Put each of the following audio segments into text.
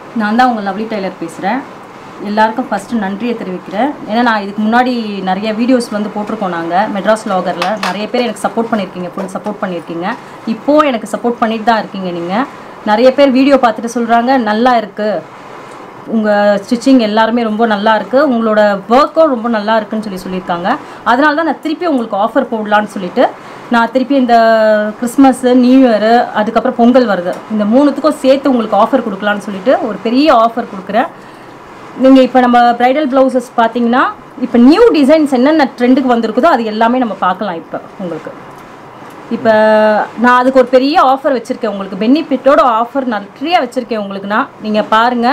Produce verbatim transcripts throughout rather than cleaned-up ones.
நான் தான் உங்கள் லவ்லி டெய்லர் பேசுகிறேன். எல்லாருக்கும் ஃபஸ்ட்டு நன்றியை தெரிவிக்கிறேன். ஏன்னா நான் இதுக்கு முன்னாடி நிறைய வீடியோஸ் வந்து போட்டிருக்கோம். நாங்கள் மெட்ராஸ் வ்ளாகரில் நிறைய பேர் எனக்கு சப்போர்ட் பண்ணியிருக்கீங்க, ஃபுல் சப்போர்ட் பண்ணியிருக்கீங்க. இப்போது எனக்கு சப்போர்ட் பண்ணிட்டு தான் இருக்கீங்க. நீங்கள் நிறைய பேர் வீடியோ பார்த்துட்டு சொல்கிறாங்க நல்லா இருக்குது, உங்கள் ஸ்டிச்சிங் எல்லாருமே ரொம்ப நல்லா இருக்குது, உங்களோட ஒர்க்கும் ரொம்ப நல்லா இருக்குன்னு சொல்லி சொல்லியிருக்காங்க. அதனால தான் நான் திருப்பி உங்களுக்கு ஆஃபர் போடலான்னு சொல்லிவிட்டு நான் திருப்பி இந்த கிறிஸ்மஸ்ஸு, நியூ இயரு, அதுக்கப்புறம் பொங்கல் வருது, இந்த மூணுத்துக்கும் சேர்த்து உங்களுக்கு ஆஃபர் கொடுக்கலான்னு சொல்லிட்டு ஒரு பெரிய ஆஃபர் கொடுக்குறேன். நீங்கள் இப்போ நம்ம ப்ரைடல் ப்ளவுசஸ் பார்த்தீங்கன்னா இப்போ நியூ டிசைன்ஸ் என்னென்ன ட்ரெண்டுக்கு வந்திருக்குதோ அது எல்லாமே நம்ம பார்க்கலாம். இப்போ உங்களுக்கு இப்போ நான் அதுக்கு ஒரு பெரிய ஆஃபர் வச்சுருக்கேன். உங்களுக்கு பெனிஃபிட்டோட ஆஃபர் நிறைய வச்சுருக்கேன் உங்களுக்குன்னா. நீங்கள் பாருங்கள்,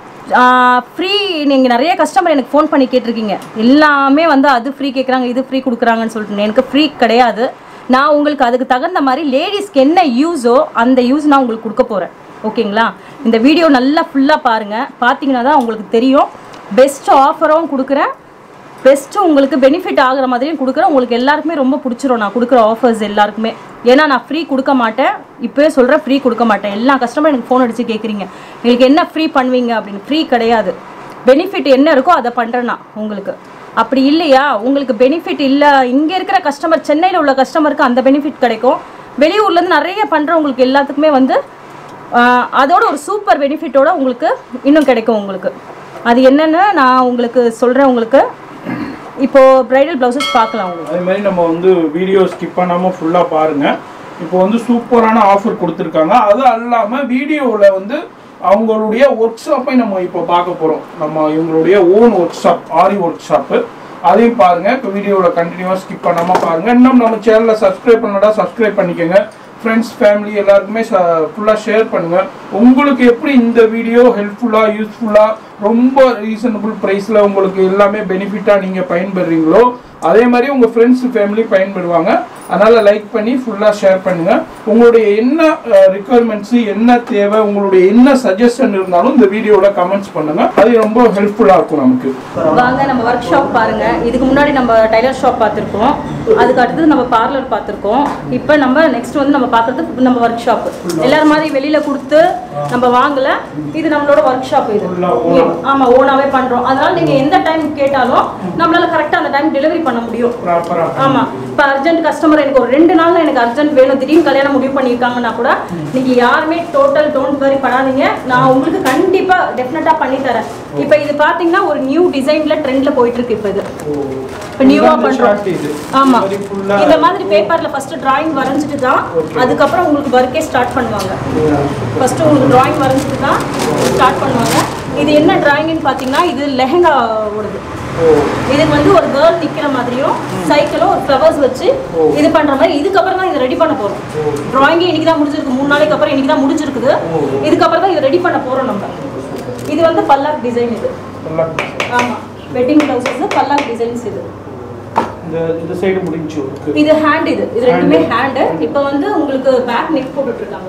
ஃப்ரீ. நீங்கள் நிறைய கஸ்டமர் எனக்கு ஃபோன் பண்ணி கேட்டிருக்கீங்க, எல்லாமே வந்து அது ஃப்ரீ கேட்குறாங்க, இது ஃப்ரீ கொடுக்குறாங்கன்னு சொல்லிட்டு. எனக்கு ஃப்ரீ கிடையாது. நான் உங்களுக்கு அதுக்கு தகுந்த மாதிரி லேடிஸ்க்கு என்ன யூஸோ அந்த யூஸ் நான் உங்களுக்கு கொடுக்க போகிறேன். ஓகேங்களா? இந்த வீடியோ நல்லா ஃபுல்லாக பாருங்கள். பார்த்தீங்கன்னா தான் உங்களுக்கு தெரியும். பெஸ்ட் ஆஃபரும் கொடுக்குறேன், பெஸ்ட்டு உங்களுக்கு பெனிஃபிட் ஆகிற மாதிரியும் கொடுக்குறேன். உங்களுக்கு எல்லாருக்குமே ரொம்ப பிடிச்சிரும் நான் கொடுக்குற ஆஃபர்ஸ் எல்லாருக்குமே. ஏன்னா நான் ஃப்ரீ கொடுக்க மாட்டேன், இப்போயே சொல்கிறேன், ஃப்ரீ கொடுக்க மாட்டேன். எல்லா கஸ்டமரும் எனக்கு ஃபோன் அடித்து கேட்குறீங்க எங்களுக்கு என்ன ஃப்ரீ பண்ணுவீங்க அப்படின்னு. ஃப்ரீ கிடையாது, பெனிஃபிட் என்ன இருக்கோ அதை பண்ணுறேன்னா உங்களுக்கு. அப்படி இல்லையா, உங்களுக்கு பெனிஃபிட் இல்லை, இங்கே இருக்கிற கஸ்டமர், சென்னையில் உள்ள கஸ்டமருக்கு அந்த பெனிஃபிட் கிடைக்கும். வெளியூர்லேருந்து நிறைய பண்ணுறவங்களுக்கு எல்லாத்துக்குமே வந்து அதோட ஒரு சூப்பர் பெனிஃபிட்டோட உங்களுக்கு இன்னும் கிடைக்கும். உங்களுக்கு அது என்னென்னு நான் உங்களுக்கு சொல்கிறேன். உங்களுக்கு இப்போது ப்ரைடல் ப்ளவுசஸ் பார்க்கலாம். உங்களுக்கு அதே மாதிரி நம்ம வந்து வீடியோ ஸ்கிப் பண்ணாமல் ஃபுல்லாக பாருங்கள். இப்போ வந்து சூப்பரான ஆஃபர் கொடுத்துருக்காங்க. அது இல்லாமல் வீடியோவில் வந்து அவங்களுடைய ஒர்க் ஷாப்பை நம்ம இப்போ பார்க்க போகிறோம். நம்ம இவங்களுடைய ஓன் ஒர்க் ஷாப், ஆரி ஒர்க் ஷாப்பு, அதையும் பாருங்கள். இப்போ வீடியோவில் கண்டினியூவாக ஸ்கிப் பண்ணாமல் பாருங்கள். இன்னும் நம்ம சேனலை சப்ஸ்கிரைப் பண்ணடா சப்ஸ்கிரைப் பண்ணிக்கோங்க. ஃப்ரெண்ட்ஸ், ஃபேமிலி எல்லாருக்குமே ஃபுல்லாக ஷேர் பண்ணுங்கள். உங்களுக்கு எப்படி இந்த வீடியோ ஹெல்ப்ஃபுல்லாக, யூஸ்ஃபுல்லாக, ரொம்ப ரீசனபிள் ப்ரைஸில் உங்களுக்கு எல்லாமே பெனிஃபிட்டாக நீங்கள் பயன்படுறீங்களோ அதே மாதிரி உங்கள் ஃப்ரெண்ட்ஸ், ஃபேமிலி பயன்படுவாங்க. அதனால் லைக் பண்ணி ஃபுல்லாக ஷேர் பண்ணுங்கள். உங்களுடைய என்ன ரிக்குவயர்மெண்ட்ஸு, என்ன தேவை, உங்களுடைய என்ன சஜஷன் இருந்தாலும் இந்த வீடியோவில் கமெண்ட்ஸ் பண்ணுங்கள். அது ரொம்ப ஹெல்ப்ஃபுல்லாக இருக்கும் நமக்கு. வாங்க நம்ம ஒர்க் ஷாப் பாருங்கள். இதுக்கு முன்னாடி நம்ம டைலர் ஷாப் பார்த்துருக்கோம், அதுக்கு அடுத்தது நம்ம பார்லர் பார்த்துருக்கோம். இப்போ நம்ம நெக்ஸ்ட் வந்து நம்ம பார்க்குறது நம்ம ஒர்க் ஷாப். எல்லாரும் மாதிரி வெளியில் கொடுத்து நம்ம வாங்கல, இது நம்மளோட ஒர்க் ஷாப். இது ஆமாம், ஓனாகவே பண்ணுறோம். அதனால் நீங்கள் எந்த டைம் கேட்டாலும் நம்மளால் கரெக்டாக அந்த டைம் டெலிவரி பண்ண முடியும். ஆமாம், இப்போ அர்ஜென்ட் கஸ்டமர் எனக்கு ஒரு ரெண்டு நாள் எனக்கு அர்ஜென்ட் வேணும், திடீர்னு கல்யாணம் முடிவு பண்ணியிருக்காங்கன்னா கூட நீங்கள் யாருமே டோட்டல் டோன்ட் வரி பண்ணாதீங்க, நான் உங்களுக்கு கண்டிப்பாக டெஃபினட்டாக பண்ணித்தரேன். இப்போ இது பார்த்தீங்கன்னா ஒரு நியூ டிசைனில் ட்ரெண்டில் போயிட்டுருக்கு. இப்போ இது இப்போ நியூவாக பண்ணுறோம். ஆமாம், இந்த மாதிரி பேப்பரில் ஃபஸ்ட்டு ட்ராயிங் வரைஞ்சிட்டு தான் அதுக்கப்புறம் உங்களுக்கு ஒர்க்கே ஸ்டார்ட் பண்ணுவாங்க. ஃபஸ்ட்டு உங்களுக்கு ட்ராயிங் வரைஞ்சிட்டு தான் ஸ்டார்ட் பண்ணுவாங்க. இது என்ன ட்ராயிங்னு பார்த்தீங்கன்னா இது லெஹங்கா ஓடுது. இதுக்கு வந்து ஒரு கேர்ள் நிற்கிற மாதிரியும் சைக்கிளும் ஒரு ஃப்ளவர்ஸ் வச்சு இது பண்ணுற மாதிரி. இதுக்கப்புறம் தான் இதை ரெடி பண்ண போகிறோம். ட்ராயிங்கே இன்றைக்கி தான் முடிஞ்சிருக்கு, மூணு நாளைக்கு அப்புறம் இன்றைக்கி தான் முடிஞ்சிருக்குது. இதுக்கப்புறம் தான் இதை ரெடி பண்ண போகிறோம் நம்ம. இது வந்து பல்லாக் டிசைன். இது ஆமாம், வெட்டிங் ப்ளவுசஸ் பல்லாக் டிசைன்ஸ். இது இந்த சைடு முடிஞ்சு, இது ஹேண்ட். இது இது ரெண்டுமே ஹேண்டு. இப்போ வந்து உங்களுக்கு பேக் நெக் போட்டுட்ருக்காங்க.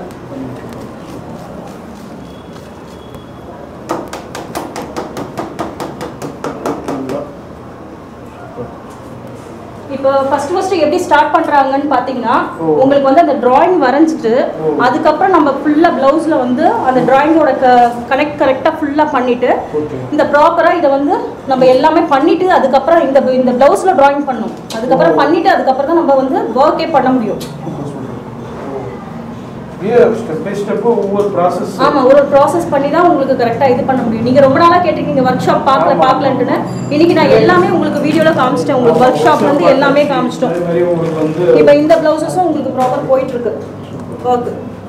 இப்போ ஃபர்ஸ்ட் ஃபர்ஸ்ட் எப்படி ஸ்டார்ட் பண்றாங்கன்னு பாத்தீங்கன்னா உங்களுக்கு வந்து அந்த டிராயிங் வரைஞ்சிட்டு அதுக்கப்புறம் நம்ம ஃபுல்லா பிளவுஸ்ல வந்து அந்த டிராயிங்கோட கனெக்ட் கரெக்டா ஃபுல்லா பண்ணிட்டு இந்த ப்ராப்பரா இதை வந்து நம்ம எல்லாமே பண்ணிட்டு அதுக்கப்புறம் இந்த இந்த பிளவுஸ்ல டிராயிங் பண்ணணும். அதுக்கப்புறம் பண்ணிட்டு அதுக்கப்புறம் தான் நம்ம வந்து ஒர்க்கே பண்ண முடியும். ஸ்டெப் பை ஸ்டெப் ஒவ்வொரு ப்ராசஸ். ஆமா, ஒரு ப்ராசஸ் பண்ணி தான் உங்களுக்கு கரெக்டா இது பண்ண முடியும். நீங்க ரொம்ப நாளா கேட்டிருக்கீங்க ஒர்க் ஷாப் பார்க்கல பார்க்கலன்னு. இன்னைக்கு நான் எல்லாமே உங்களுக்கு வீடியோல காமிச்சிட்டேன். உங்களுக்கு ஒர்க் ஷாப்ல இருந்து எல்லாமே காமிச்சிட்டோம். இப்போ இந்த பிளவுசஸும் உங்களுக்கு ப்ராப்பர் போயிட்டு இருக்கு ஒர்க்.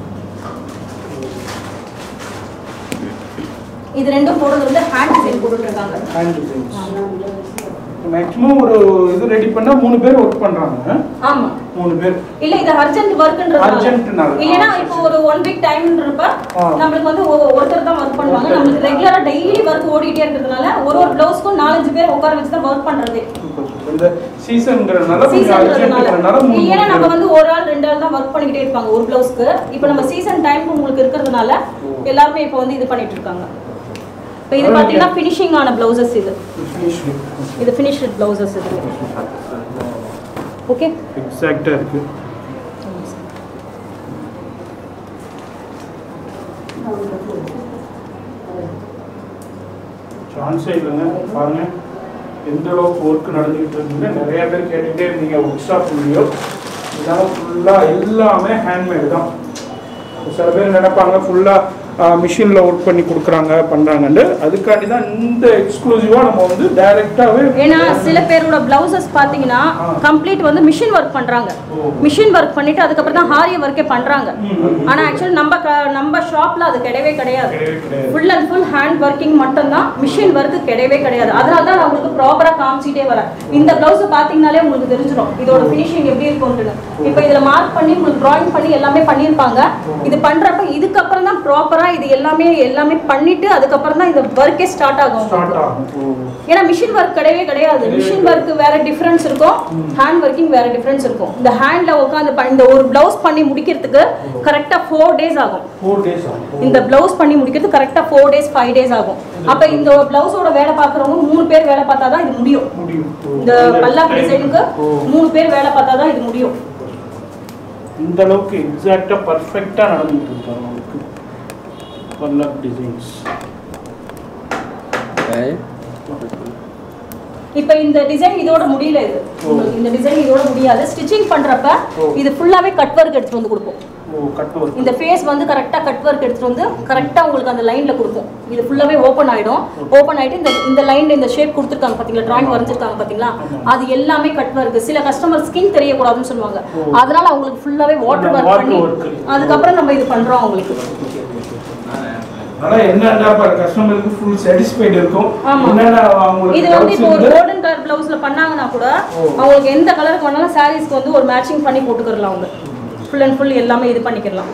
இது ரெண்டும் போடுறது வந்து ஹேண்ட் டிசைன் போட்டுட்டு இருக்காங்க. ஹேண்ட் டிசைன் மேக்ஸிமம் ஒரு இது ரெடி பண்ணா மூணு பேர் வர்க் பண்றாங்க. ஆமா, மூணு பேர். இல்ல இது அர்ஜென்ட் வர்க்ன்றதால அர்ஜென்ட்னால இல்லனா இப்போ ஒரு one week டைம்ன்றப்ப நமக்கு வந்து ஒருத்தர் தான் வர்க் பண்ணுவாங்க. நமக்கு ரெகுலரா டெய்லி வர்க் ஓடிட்டே இருக்கிறதுனால ஒரு ஒரு ப்ளவுஸ்க்கு நாலு அஞ்சு பேர் உட்கார வச்சு தான் வர்க் பண்றதே. இந்த சீசன்ங்கறனால கொஞ்சம் அர்ஜென்ட்ங்கறனால இல்லனா நம்ம வந்து ஒரு ஆள் ரெண்டு ஆள் தான் வர்க் பண்ணிட்டே இருப்பாங்க ஒரு ப்ளவுஸ்க்கு. இப்போ நம்ம சீசன் டைம் உங்களுக்கு இருக்கிறதுனால எல்லாரும் இப்போ வந்து இது பண்ணிட்டு இருக்காங்க. இப்போ இது பாத்தீங்கன்னா ஃபினிஷிங் ஆன ப்ளவுசஸ். இது இது ஃபினிஷ்டு ப்ளவுசஸ். இது ஓகே, எக்ஸாக்ட்டா இருக்கு. ஃப்ரண்ட் சைடுலங்க பாருங்க எந்த அளவுக்கு ஒர்க் நடந்துகிட்டு இருக்குங்க. நிறைய பேர் கேட்டுகிட்டே இருந்தீங்க ஒர்க் ஷாப் வீடியோ. இதெல்லாம் ஃபுல்லாக எல்லாமே ஹேண்ட்மேடு தான். சில பேர் நினைப்பாங்க ஃபுல்லாக மிஷினில் ஒர்க் பண்ணி கொடுக்குறாங்க பண்ணுறாங்கன்னு. அதுக்காண்டி தான் இந்த எக்ஸ்க்ளூசிவாக நம்ம வந்து டைரெக்டாகவே. ஏன்னா சில பேரோட பிளவுசஸ் பார்த்தீங்கன்னா கம்ப்ளீட் வந்து மிஷின் ஒர்க் பண்ணுறாங்க. மிஷின் ஒர்க் பண்ணிட்டு அதுக்கப்புறம் தான் ஹாரிய ஒர்க்கே பண்ணுறாங்க. ஆனால் ஆக்சுவலி நம்ம நம்ம ஷாப்பில் அது கிடையவே கிடையாது. Full and full hand working மட்டும்தான், மிஷின் ஒர்க்கு கிடையவே கிடையாது. அதனால தான் நான் உங்களுக்கு ப்ராப்பராக காமிச்சிட்டே வரேன். இந்த பிளவுஸை பார்த்தீங்கனாலே உங்களுக்கு தெரிஞ்சிடும் இதோட ஃபினிஷிங் எப்படி இருக்கும்னு. இப்போ இதில் மார்க் பண்ணி உங்களுக்கு ட்ராயிங் பண்ணி எல்லாமே பண்ணியிருப்பாங்க. இது பண்ணுறப்ப இதுக்கப்புறம் தான் ப்ராப்பராக இது எல்லாமே எல்லாமே பண்ணிட்டு அதுக்கப்புறம் தான் இந்த ஒர்க்கே ஸ்டார்ட் ஆகும். ஏன்னா மிஷின் ஒர்க் கிடையவே கிடையாது. மிஷின் ஒர்க் வேற டிஃபரன்ஸ் இருக்கும், ஹேண்ட் ஒர்க்கிங் வேற டிஃபரன்ஸ் இருக்கும். இந்த ஹேண்ட்ல உட்காந்து இந்த ஒரு பிளவுஸ் பண்ணி முடிக்கிறதுக்கு கரெக்டா ஃபோர் டேஸ் ஆகும். இந்த பிளவுஸ் பண்ணி முடிக்கிறதுக்கு கரெக்டா ஃபோர் டேஸ் ஃபைவ் டேஸ் ஆகும். அப்ப இந்த பிளவுஸோட வேலை பார்க்குறவங்க மூணு பேர் வேலை பார்த்தா தான் இது முடியும். இந்த பல்லாக்கு டிசைனுக்கு மூணு பேர் வேலை பார்த்தா தான் இது முடியும். இந்த அளவுக்கு எக்ஸாக்டா பர்ஃபெக்ட்டா நடந்துட்டு இருக்காங்க உங்களுக்கு பல்லாக்கு டிசைன்ஸ். இப்போ இந்த டிசைன் இதோட முடியல. இது இந்த டிசைன் இதோட முடியாது. ஸ்டிச்சிங் பண்றப்ப இது ஃபுல்லாவே கட் வர்க் எடுத்து வந்து கொடுப்போம். இந்த ஃபேஸ் வந்து கரெக்டா கட் வர்க் எடுத்துட்டு வந்து கரெக்டா உங்களுக்கு அந்த லைன்ல கொடுப்போம். இது ஃபுல்லாவே ஓபன் ஆயிடும். ஓபன் ஆயிட்டு இந்த இந்த லைன்ல இந்த ஷேப் கொடுத்துருக்காங்க பாத்தீங்களா, டிராயிங் வரைஞ்சிருக்காங்க பாத்தீங்களா, அது எல்லாமே கட் வர்க். சில கஸ்டமர் ஸ்கின் தெரியக்கூடாதுன்னு சொல்லுவாங்க. அதனால அவங்களுக்கு ஃபுல்லாவே வாட்டர் வர்க் பண்ணி அதுக்கப்புறம் நம்ம இது பண்றோம் அவங்களுக்கு. ஆனா என்னன்னா கஸ்டமருக்கு ஃபுல் சாட்டிஸ்ஃபைட் இருக்கும். என்னன்னா அவங்களுக்கு இது வந்து இப்போ ஒரு கோல்டன் கலர் ப்ளவுஸ்ல பண்ணாங்கன்னா கூட அவங்களுக்கு எந்த கலருக்கு வேணாலும் சாரீஸ்க்கு வந்து ஒரு மேட்சிங் பண்ணி போட்டுக்கலாம். அவங்க ஃபுல் அண்ட் ஃபுல் எல்லாமே இது பண்ணிக்கலாம்.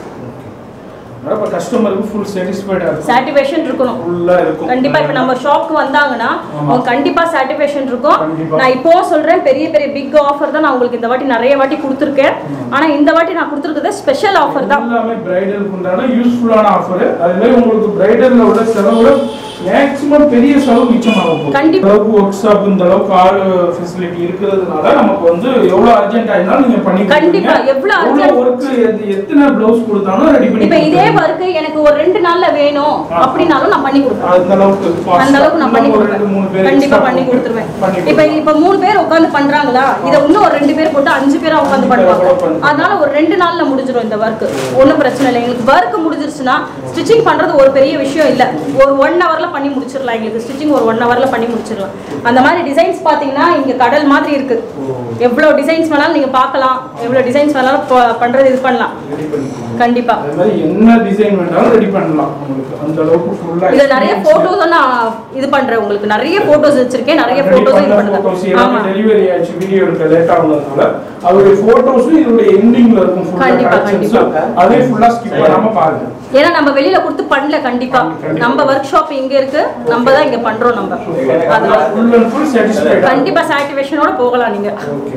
அப்ப கஸ்டமருக்கு ஃபுல் சாட்டிஸ்ஃபைடா இருக்கும், சாட்டிஸ்ஃபேக்ஷன் இருக்கணும். ஃபுல்லா இருக்கும். கண்டிப்பா இப்ப நம்ம ஷாப்க்கு வந்தாங்கன்னா அவங்க கண்டிப்பா சாட்டிஸ்ஃபேக்ஷன் இருக்கும். நான் இப்போ சொல்றேன் பெரிய பெரிய பிக் ஆஃபர் தான் நான் உங்களுக்கு இந்த வாட்டி நிறைய வாட்டி கொடுத்திருக்கேன். ஆனா இந்த வாட்டி நான் கொடுத்திருக்கிறது ஸ்பெஷல் ஆஃபர் தான். எல்லாமே பிரைடலுக்கு உண்டான யூஸ்ஃபுல்லான ஆஃபர். அதுவே உங்களுக்கு பிரைடல்ல உள்ள செலவுல மேக்ஸிமம் பெரிய செலவு மிச்சமாகும். கண்டிப்பா ஒர்க் ஷாப் இந்த அளவுக்கு ஆள் ஃபெசிலிட்டி இருக்கிறதுனால நமக்கு வந்து எவ்வளவு அர்ஜென்ட் ஆயினாலும் நீங்க பண்ணி கண்டிப்பா எவ்வளவு அர்ஜென்ட் ஒர்க் எத்தனை ப்ளவுஸ் கொடுத்தாலும் ரெடி பண்ணி. இப்போ இதே வர்க் எனக்கு ஒரு ரெண்டு நாள்ல வேணும் அப்படினாலும் நான் பண்ணி கொடுப்பேன். அந்த அளவுக்கு அந்த அளவுக்கு நான் பண்ணி கொடுப்பேன். கண்டிப்பா பண்ணி கொடுத்துருவேன். இப்போ இப்போ மூணு பேர் உட்கார்ந்து பண்றாங்களா, இத இன்னும் ஒரு ரெண்டு பேர் போட்டு அஞ்சு பேரா உட்கார்ந்து பண்ணுவாங்க. அதனால ஒரு ரெண்டு நாள்ல முடிஞ்சிரும் இந்த வர்க். ஒன்றும் பிரச்சனை இல்லை. எங்களுக்கு வர்க் முடிஞ்சிருச்சுன்னா ஸ்டிச்சிங் பண்றது ஒரு பெரிய விஷயம் இல்லை. ஒரு ஒன் ஹவர்ல பண்ணி முடிச்சிடலாம். எங்களுக்கு ஸ்டிச்சிங் ஒரு ஒன் ஹவர்ல பண்ணி முடிச்சிடலாம். அந்த மாதிரி டிசைன்ஸ் பாத்தீங்கன்னா இங்க கடல் மாதிரி இருக்கு. எவ்வளவு டிசைன்ஸ் வேணாலும் நீங்க பார்க்கலாம், எவ்வளவு டிசைன்ஸ் வேணாலும் பண்றது இது பண்ணலாம். கண்டிப்பா என்ன டிசைன் வேணாலும் ரெடி பண்ணலாம். உங்களுக்கு அந்த அளவுக்கு ஃபுல்லா இது நிறைய போட்டோஸ் நான் இது பண்றேன். உங்களுக்கு நிறைய போட்டோஸ் வச்சிருக்கேன். நிறைய போட்டோஸ் இது பண்ணுங்க. ஆமா டெலிவரி ஆச்சு வீடியோ எடுக்க லேட் ஆனதுனால அவருடைய போட்டோஸும் இதோட எண்டிங்ல இருக்கும். கண்டிப்பா கண்டிப்பா அதே ஃபுல்லா ஸ்கிப் பண்ணாம பாருங்க. ஏன்னா நம்ம வெளியில கொடுத்து பண்ணல. கண்டிப்பா நம்ம ஒர்க் ஷாப் இங்க இருக்கு, நம்ம தான் இங்க பண்றோம். நம்ம அதனால ஃபுல் அண்ட் ஃபுல் சாட்டிஸ்ஃபைட் கண்டிப்பா சாட்டிஸ்ஃபேக்ஷனோட போகலாம் நீங்க.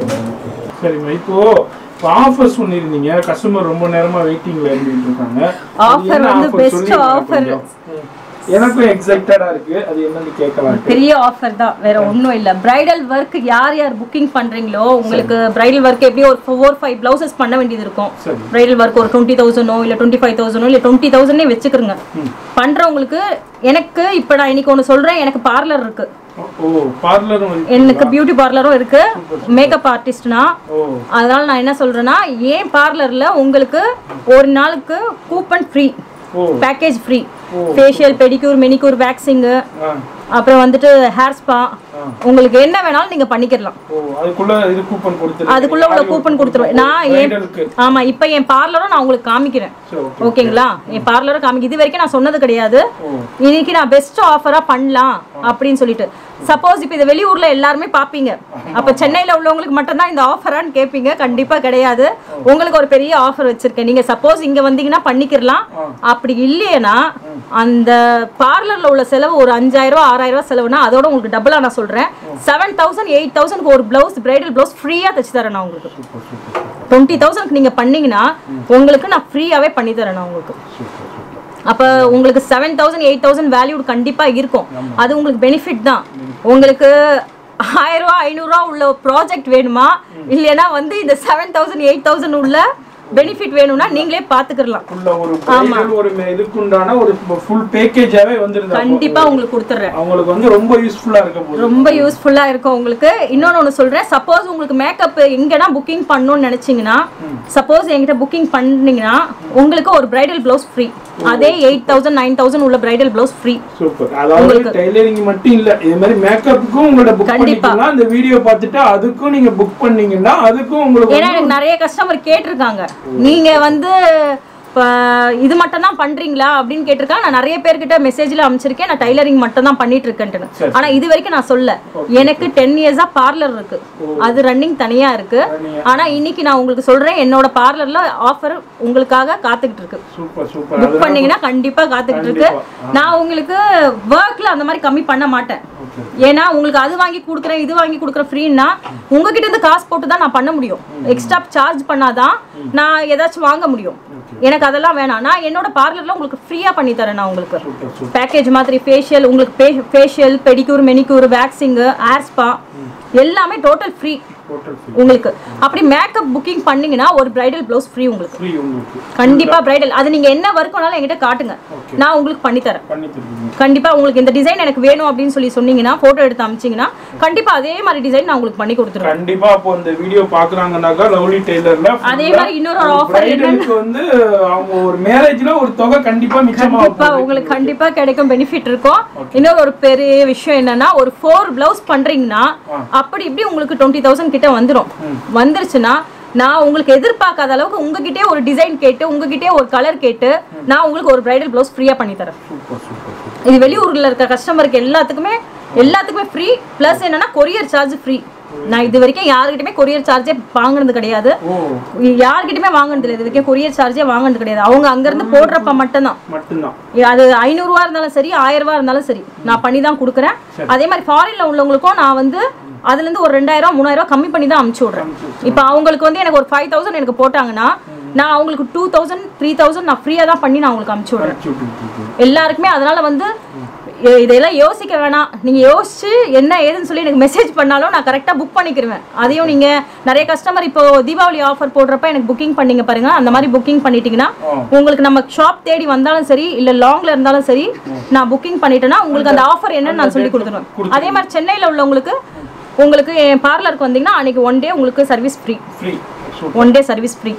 சரி இப்போ ஆஃபர்ஸ் பண்ணிருந்தீங்க. கஸ்டமர் ரொம்ப நேரமா வெயிட்டிங்ல இருந்துட்டு இருக்காங்க. ஆஃபர் வந்து பெஸ்ட் ஆஃபர் எனக்கும் எக்ஸைட்டடா இருக்கு. அது என்னன்னு கேட்கலாம். பெரிய ஆஃபர் தான், வேற ஒன்றும் இல்லை. பிரைடல் ஒர்க் யார் யார் புக்கிங் பண்றீங்களோ உங்களுக்கு பிரைடல் ஒர்க் எப்படி ஒரு ஃபோர் ஃபைவ் பிளவுசஸ் பண்ண வேண்டியது இருக்கும். பிரைடல் ஒர்க் ஒரு டுவெண்ட்டி தௌசண்டோ இல்லை டுவெண்ட்டி ஃபைவ் தௌசண்டோ இல்லை டுவெண்ட்டி தௌசண்டே வச்சுக்கிறோங்க பண்றவங்களுக்கு. எனக்கு இப்போ நான் இன்னைக்கு ஒன்று சொல்றேன். எனக்கு பார்லர் இருக்கு. எனக்கு பியூட்டி பார்லரும் இருக்கு, மேக்கப் ஆர்டிஸ்ட்னா. அதனால நான் என்ன சொல்றேன்னா, ஏன் பார்லர்ல உங்களுக்கு ஒரு நாளுக்கு coupon free, package free. Facial, pedicure, manicure, waxing, அப்புறம் வந்துட்டு ஹேர் ஸ்பா, உங்களுக்கு என்ன வேணாலும் நீங்க பண்ணிக்கலாம். அதுக்குள்ள இது கூப்பன் கொடுத்து அதுக்குள்ள உள்ள கூப்பன் கொடுத்துருவேன் நான். ஆமா இப்போ என் பார்லரும் நான் உங்களுக்கு காமிக்கிறேன். ஓகேங்களா, என் பார்லரும் காமிக்க. இது வரைக்கும் நான் சொன்னது கிடையாது. இன்னைக்கு நான் பெஸ்ட் ஆஃபரா பண்ணலாம் அப்படின்னு சொல்லிட்டு. சப்போஸ் இப்போ இது வெளியூர்ல எல்லாருமே பாப்பீங்க, அப்ப சென்னையில உள்ளவங்களுக்கு மட்டும் தான் இந்த ஆஃபரான்னு கேட்பீங்க. கண்டிப்பா கிடையாது. உங்களுக்கு ஒரு பெரிய ஆஃபர் வச்சிருக்கேன். நீங்க சப்போஸ் இங்க வந்தீங்கன்னா பண்ணிக்கலாம். அப்படி இல்லையா அந்த பார்லர்ல உள்ள செலவு ஒரு அஞ்சாயிரம் ரூபாய் ஆறாயிரம் ரூபாய் செலவுனா அதோட உங்களுக்கு டபுளா நான் சொல்றேன். செவன் தௌசண்ட் எயிட் தௌசண்ட் ஒரு பிளவுஸ், பிரைடல் பிளவுஸ் ஃப்ரீயா தச்சு தரேன் நான் உங்களுக்கு. டுவெண்ட்டி தௌசண்ட் நீங்க பண்ணீங்கன்னா உங்களுக்கு நான் ஃப்ரீயாவே பண்ணி தரேன் நான் உங்களுக்கு. அப்ப உங்களுக்கு seven thousand eight thousand value கண்டிப்பா இருக்கும். அது உங்களுக்கு பெனிஃபிட் தான். உங்களுக்கு ஆயிரம் ரூபா ஐநூறு ரூபா உள்ள ப்ராஜெக்ட் வேணுமா, இல்லைன்னா வந்து இந்த செவன் தௌசண்ட் எயிட் தௌசண்ட் உள்ள பெனிஃபிட் வேணும்னா நீங்களே பாத்துக்கலாம். உள்ள ஒரு பிரைடல் ஒரு இதுக்குண்டான ஒரு ஃபுல் பேக்கேஜாவே வந்திருந்தா கண்டிப்பா உங்களுக்கு கொடுத்துறேன். உங்களுக்கு வந்து ரொம்ப யூஸ்ஃபுல்லா இருக்கும். ரொம்ப யூஸ்ஃபுல்லா இருக்கும் உங்களுக்கு. இன்னொன்னு ஒன்று சொல்றேன், சப்போஸ் உங்களுக்கு மேக்கப் எங்கன்னா புக்கிங் பண்ணணும்னு நினைச்சீங்கன்னா, சப்போஸ் என்கிட்ட புக்கிங் பண்ணீங்கன்னா உங்களுக்கு ஒரு பிரைடல் பிளவுஸ் ஃப்ரீ. அதே எயிட் தௌசண்ட் நைன் தௌசண்ட் உள்ள பிரைடல் பிளவுஸ் ஃப்ரீ. சூப்பர். அதாவது டைலரிங் மட்டும் இல்ல, இதே மாதிரி மேக்கப்புக்கும் உங்களோட புக் பண்ணிக்கலாம். இந்த வீடியோ பார்த்துட்டு அதுக்கும் நீங்க புக் பண்ணீங்கன்னா அதுக்கும் உங்களுக்கு, ஏன்னா எனக்கு நிறைய கஸ்டமர் கேட்டிருக்காங்க, நீங்க வந்து இது மட்டும் தான் பண்றீங்களா அப்படின்னு கேட்டிருக்காங்க. நான் நிறைய பேர்கிட்ட மெசேஜ்ல அனுப்பிச்சிருக்கேன், நான் டைலரிங் மட்டும் தான் பண்ணிட்டு இருக்கேன்னு. ஆனா இது வரைக்கும் நான் சொல்ல, எனக்கு டென் இயர்ஸா பார்லர் இருக்கு, அது ரன்னிங் தனியா இருக்கு. ஆனா இன்னைக்கு நான் உங்களுக்கு சொல்றேன், என்னோட பார்லர்ல ஆஃபர் உங்களுக்காக காத்துக்கிட்டு இருக்கு. புக் பண்ணீங்கன்னா கண்டிப்பா காத்துக்கிட்டு இருக்கு. நான் உங்களுக்கு ஒர்க்ல அந்த மாதிரி கம்மி பண்ண மாட்டேன். ஏன்னா உங்களுக்கு அது வாங்கி கொடுக்குறேன் இது வாங்கி கொடுக்குறேன் ஃப்ரீன்னா உங்ககிட்ட இருந்து காசு போட்டு தான் நான் பண்ண முடியும். எக்ஸ்ட்ரா சார்ஜ் பண்ணாதான் நான் ஏதாச்சும் வாங்க முடியும். எனக்கு அதெல்லாம் வேணாம். நான் என்னோட பார்லர்ல உங்களுக்கு ஃப்ரீயா பண்ணி தரேன். நான் உங்களுக்கு பேக்கேஜ் மாதிரி ஃபேஷியல், உங்களுக்கு facial, pedicure, manicure, waxing, hair spa எல்லாமே டோட்டல் ஃப்ரீ உங்களுக்கு. அப்படி மேக்கப் புக்கிங் பண்ணீங்கன்னா ஒரு பிரைடல் பிளவுஸ் ஃப்ரீ உங்களுக்கு. கண்டிப்பா பிரைடல் அது நீங்க என்ன வர்க் வேணாலும் என்கிட்ட காட்டுங்க, நான் உங்களுக்கு பண்ணி தரேன். கண்டிப்பா உங்களுக்கு இந்த டிசைன் எனக்கு வேணும் அப்படின்னு சொல்லி சொன்னீங்கன்னா, போட்டோ எடுத்து அனுப்பிச்சீங்கன்னா கண்டிப்பா அதே மாதிரி டிசைன் நான் உங்களுக்கு பண்ணி கொடுத்துருவேன். கண்டிப்பா அப்போ இந்த வீடியோ பாக்குறாங்கன்னாக்கா லவ்லி டெய்லர்ல அதே மாதிரி இன்னொரு ஆஃபர் என்னன்னு வந்து அவங்க ஒரு மேரேஜ்ல ஒரு தொகை கண்டிப்பா மிச்சமாகும், உங்களுக்கு கண்டிப்பா கிடைக்கும், பெனிஃபிட் இருக்கும். இன்னொரு ஒரு பெரிய விஷயம் என்னன்னா, ஒரு ஃபோர் பிளவுஸ் பண்றீங்கன்னா அப்படி இப்படி உங்களுக்கு டுவெண்ட்டி தௌசண்ட் கிட்ட வந்துரும். வந்துருச்சுன்னா நான் உங்களுக்கு எதிர்பார்க்காத அளவுக்கு உங்ககிட்டே ஒரு டிசைன் கேட்டு உங்ககிட்டே ஒரு கலர் கேட்டு நான் உங்களுக்கு ஒரு பிரைடல் பிளவுஸ் ஃப்ரீயா பண்ணி தரேன். இது வெளியூர்ல இருக்க கஸ்டமருக்கு எல்லாத்துக்குமே எல்லாத்துக்குமே ஃப்ரீ. பிளஸ் என்னன்னா கொரியர் சார்ஜ் ஃப்ரீ. நான் இது வரைக்கும் யாருக்கிட்டயுமே கொரியர் சார்ஜே வாங்குனது கிடையாது, யாருக்கிட்டயுமே வாங்குனது இல்லை. இது வரைக்கும் கொரியர் சார்ஜே வாங்குனது கிடையாது. அவங்க அங்க இருந்து போடுறப்ப மட்டும்தான் மட்டும்தான் அது ஐநூறு ரூபா இருந்தாலும் சரி ஆயிரம் ரூபா இருந்தாலும் சரி நான் பண்ணி தான் கொடுக்குறேன். அதே மாதிரி ஃபாரின்ல உள்ளவங்களுக்கும் நான் வந்து அதுல இருந்து ஒரு ரெண்டாயிரம் ரூபா மூணாயிரம் ரூபா கம்மி பண்ணி தான் அனுப்பிச்சு விடுறேன். இப்போ அவங்களுக்கு வந்து எனக்கு ஒரு ஃபைவ் தௌசண்ட் எனக்கு போட்டாங்கன்னா நான் அவங்களுக்கு டூ தௌசண்ட் த்ரீ தௌசண்ட் நான் ஃப்ரீயா தான் பண்ணி நான் உங்களுக்கு அனுப்பிச்சு விடுறேன் எல்லாருக்குமே. அதனால வந்து இதெல்லாம் யோசிக்க வேணாம். நீங்க யோசிச்சு என்ன ஏதுன்னு சொல்லி எனக்கு மெசேஜ் பண்ணாலும் நான் கரெக்டா புக் பண்ணிக்கிறேன். அதையும் நீங்க நிறைய கஸ்டமர் இப்போ தீபாவளி ஆஃபர் போடுறப்ப எனக்கு புக்கிங் பண்ணீங்க பாருங்க, அந்த மாதிரி புக்கிங் பண்ணிட்டீங்கன்னா உங்களுக்கு நம்ம ஷாப் தேடி வந்தாலும் சரி இல்ல லாங்ல இருந்தாலும் சரி நான் புக்கிங் பண்ணிட்டேன்னா உங்களுக்கு அந்த ஆஃபர் என்னன்னு நான் சொல்லி கொடுத்துருவேன். அதே மாதிரி சென்னையில உள்ளவங்களுக்கு உங்களுக்கு என் பார்லருக்கு வந்தீங்கன்னா அன்னைக்கு ஒன் டே உங்களுக்கு service free. One day service free.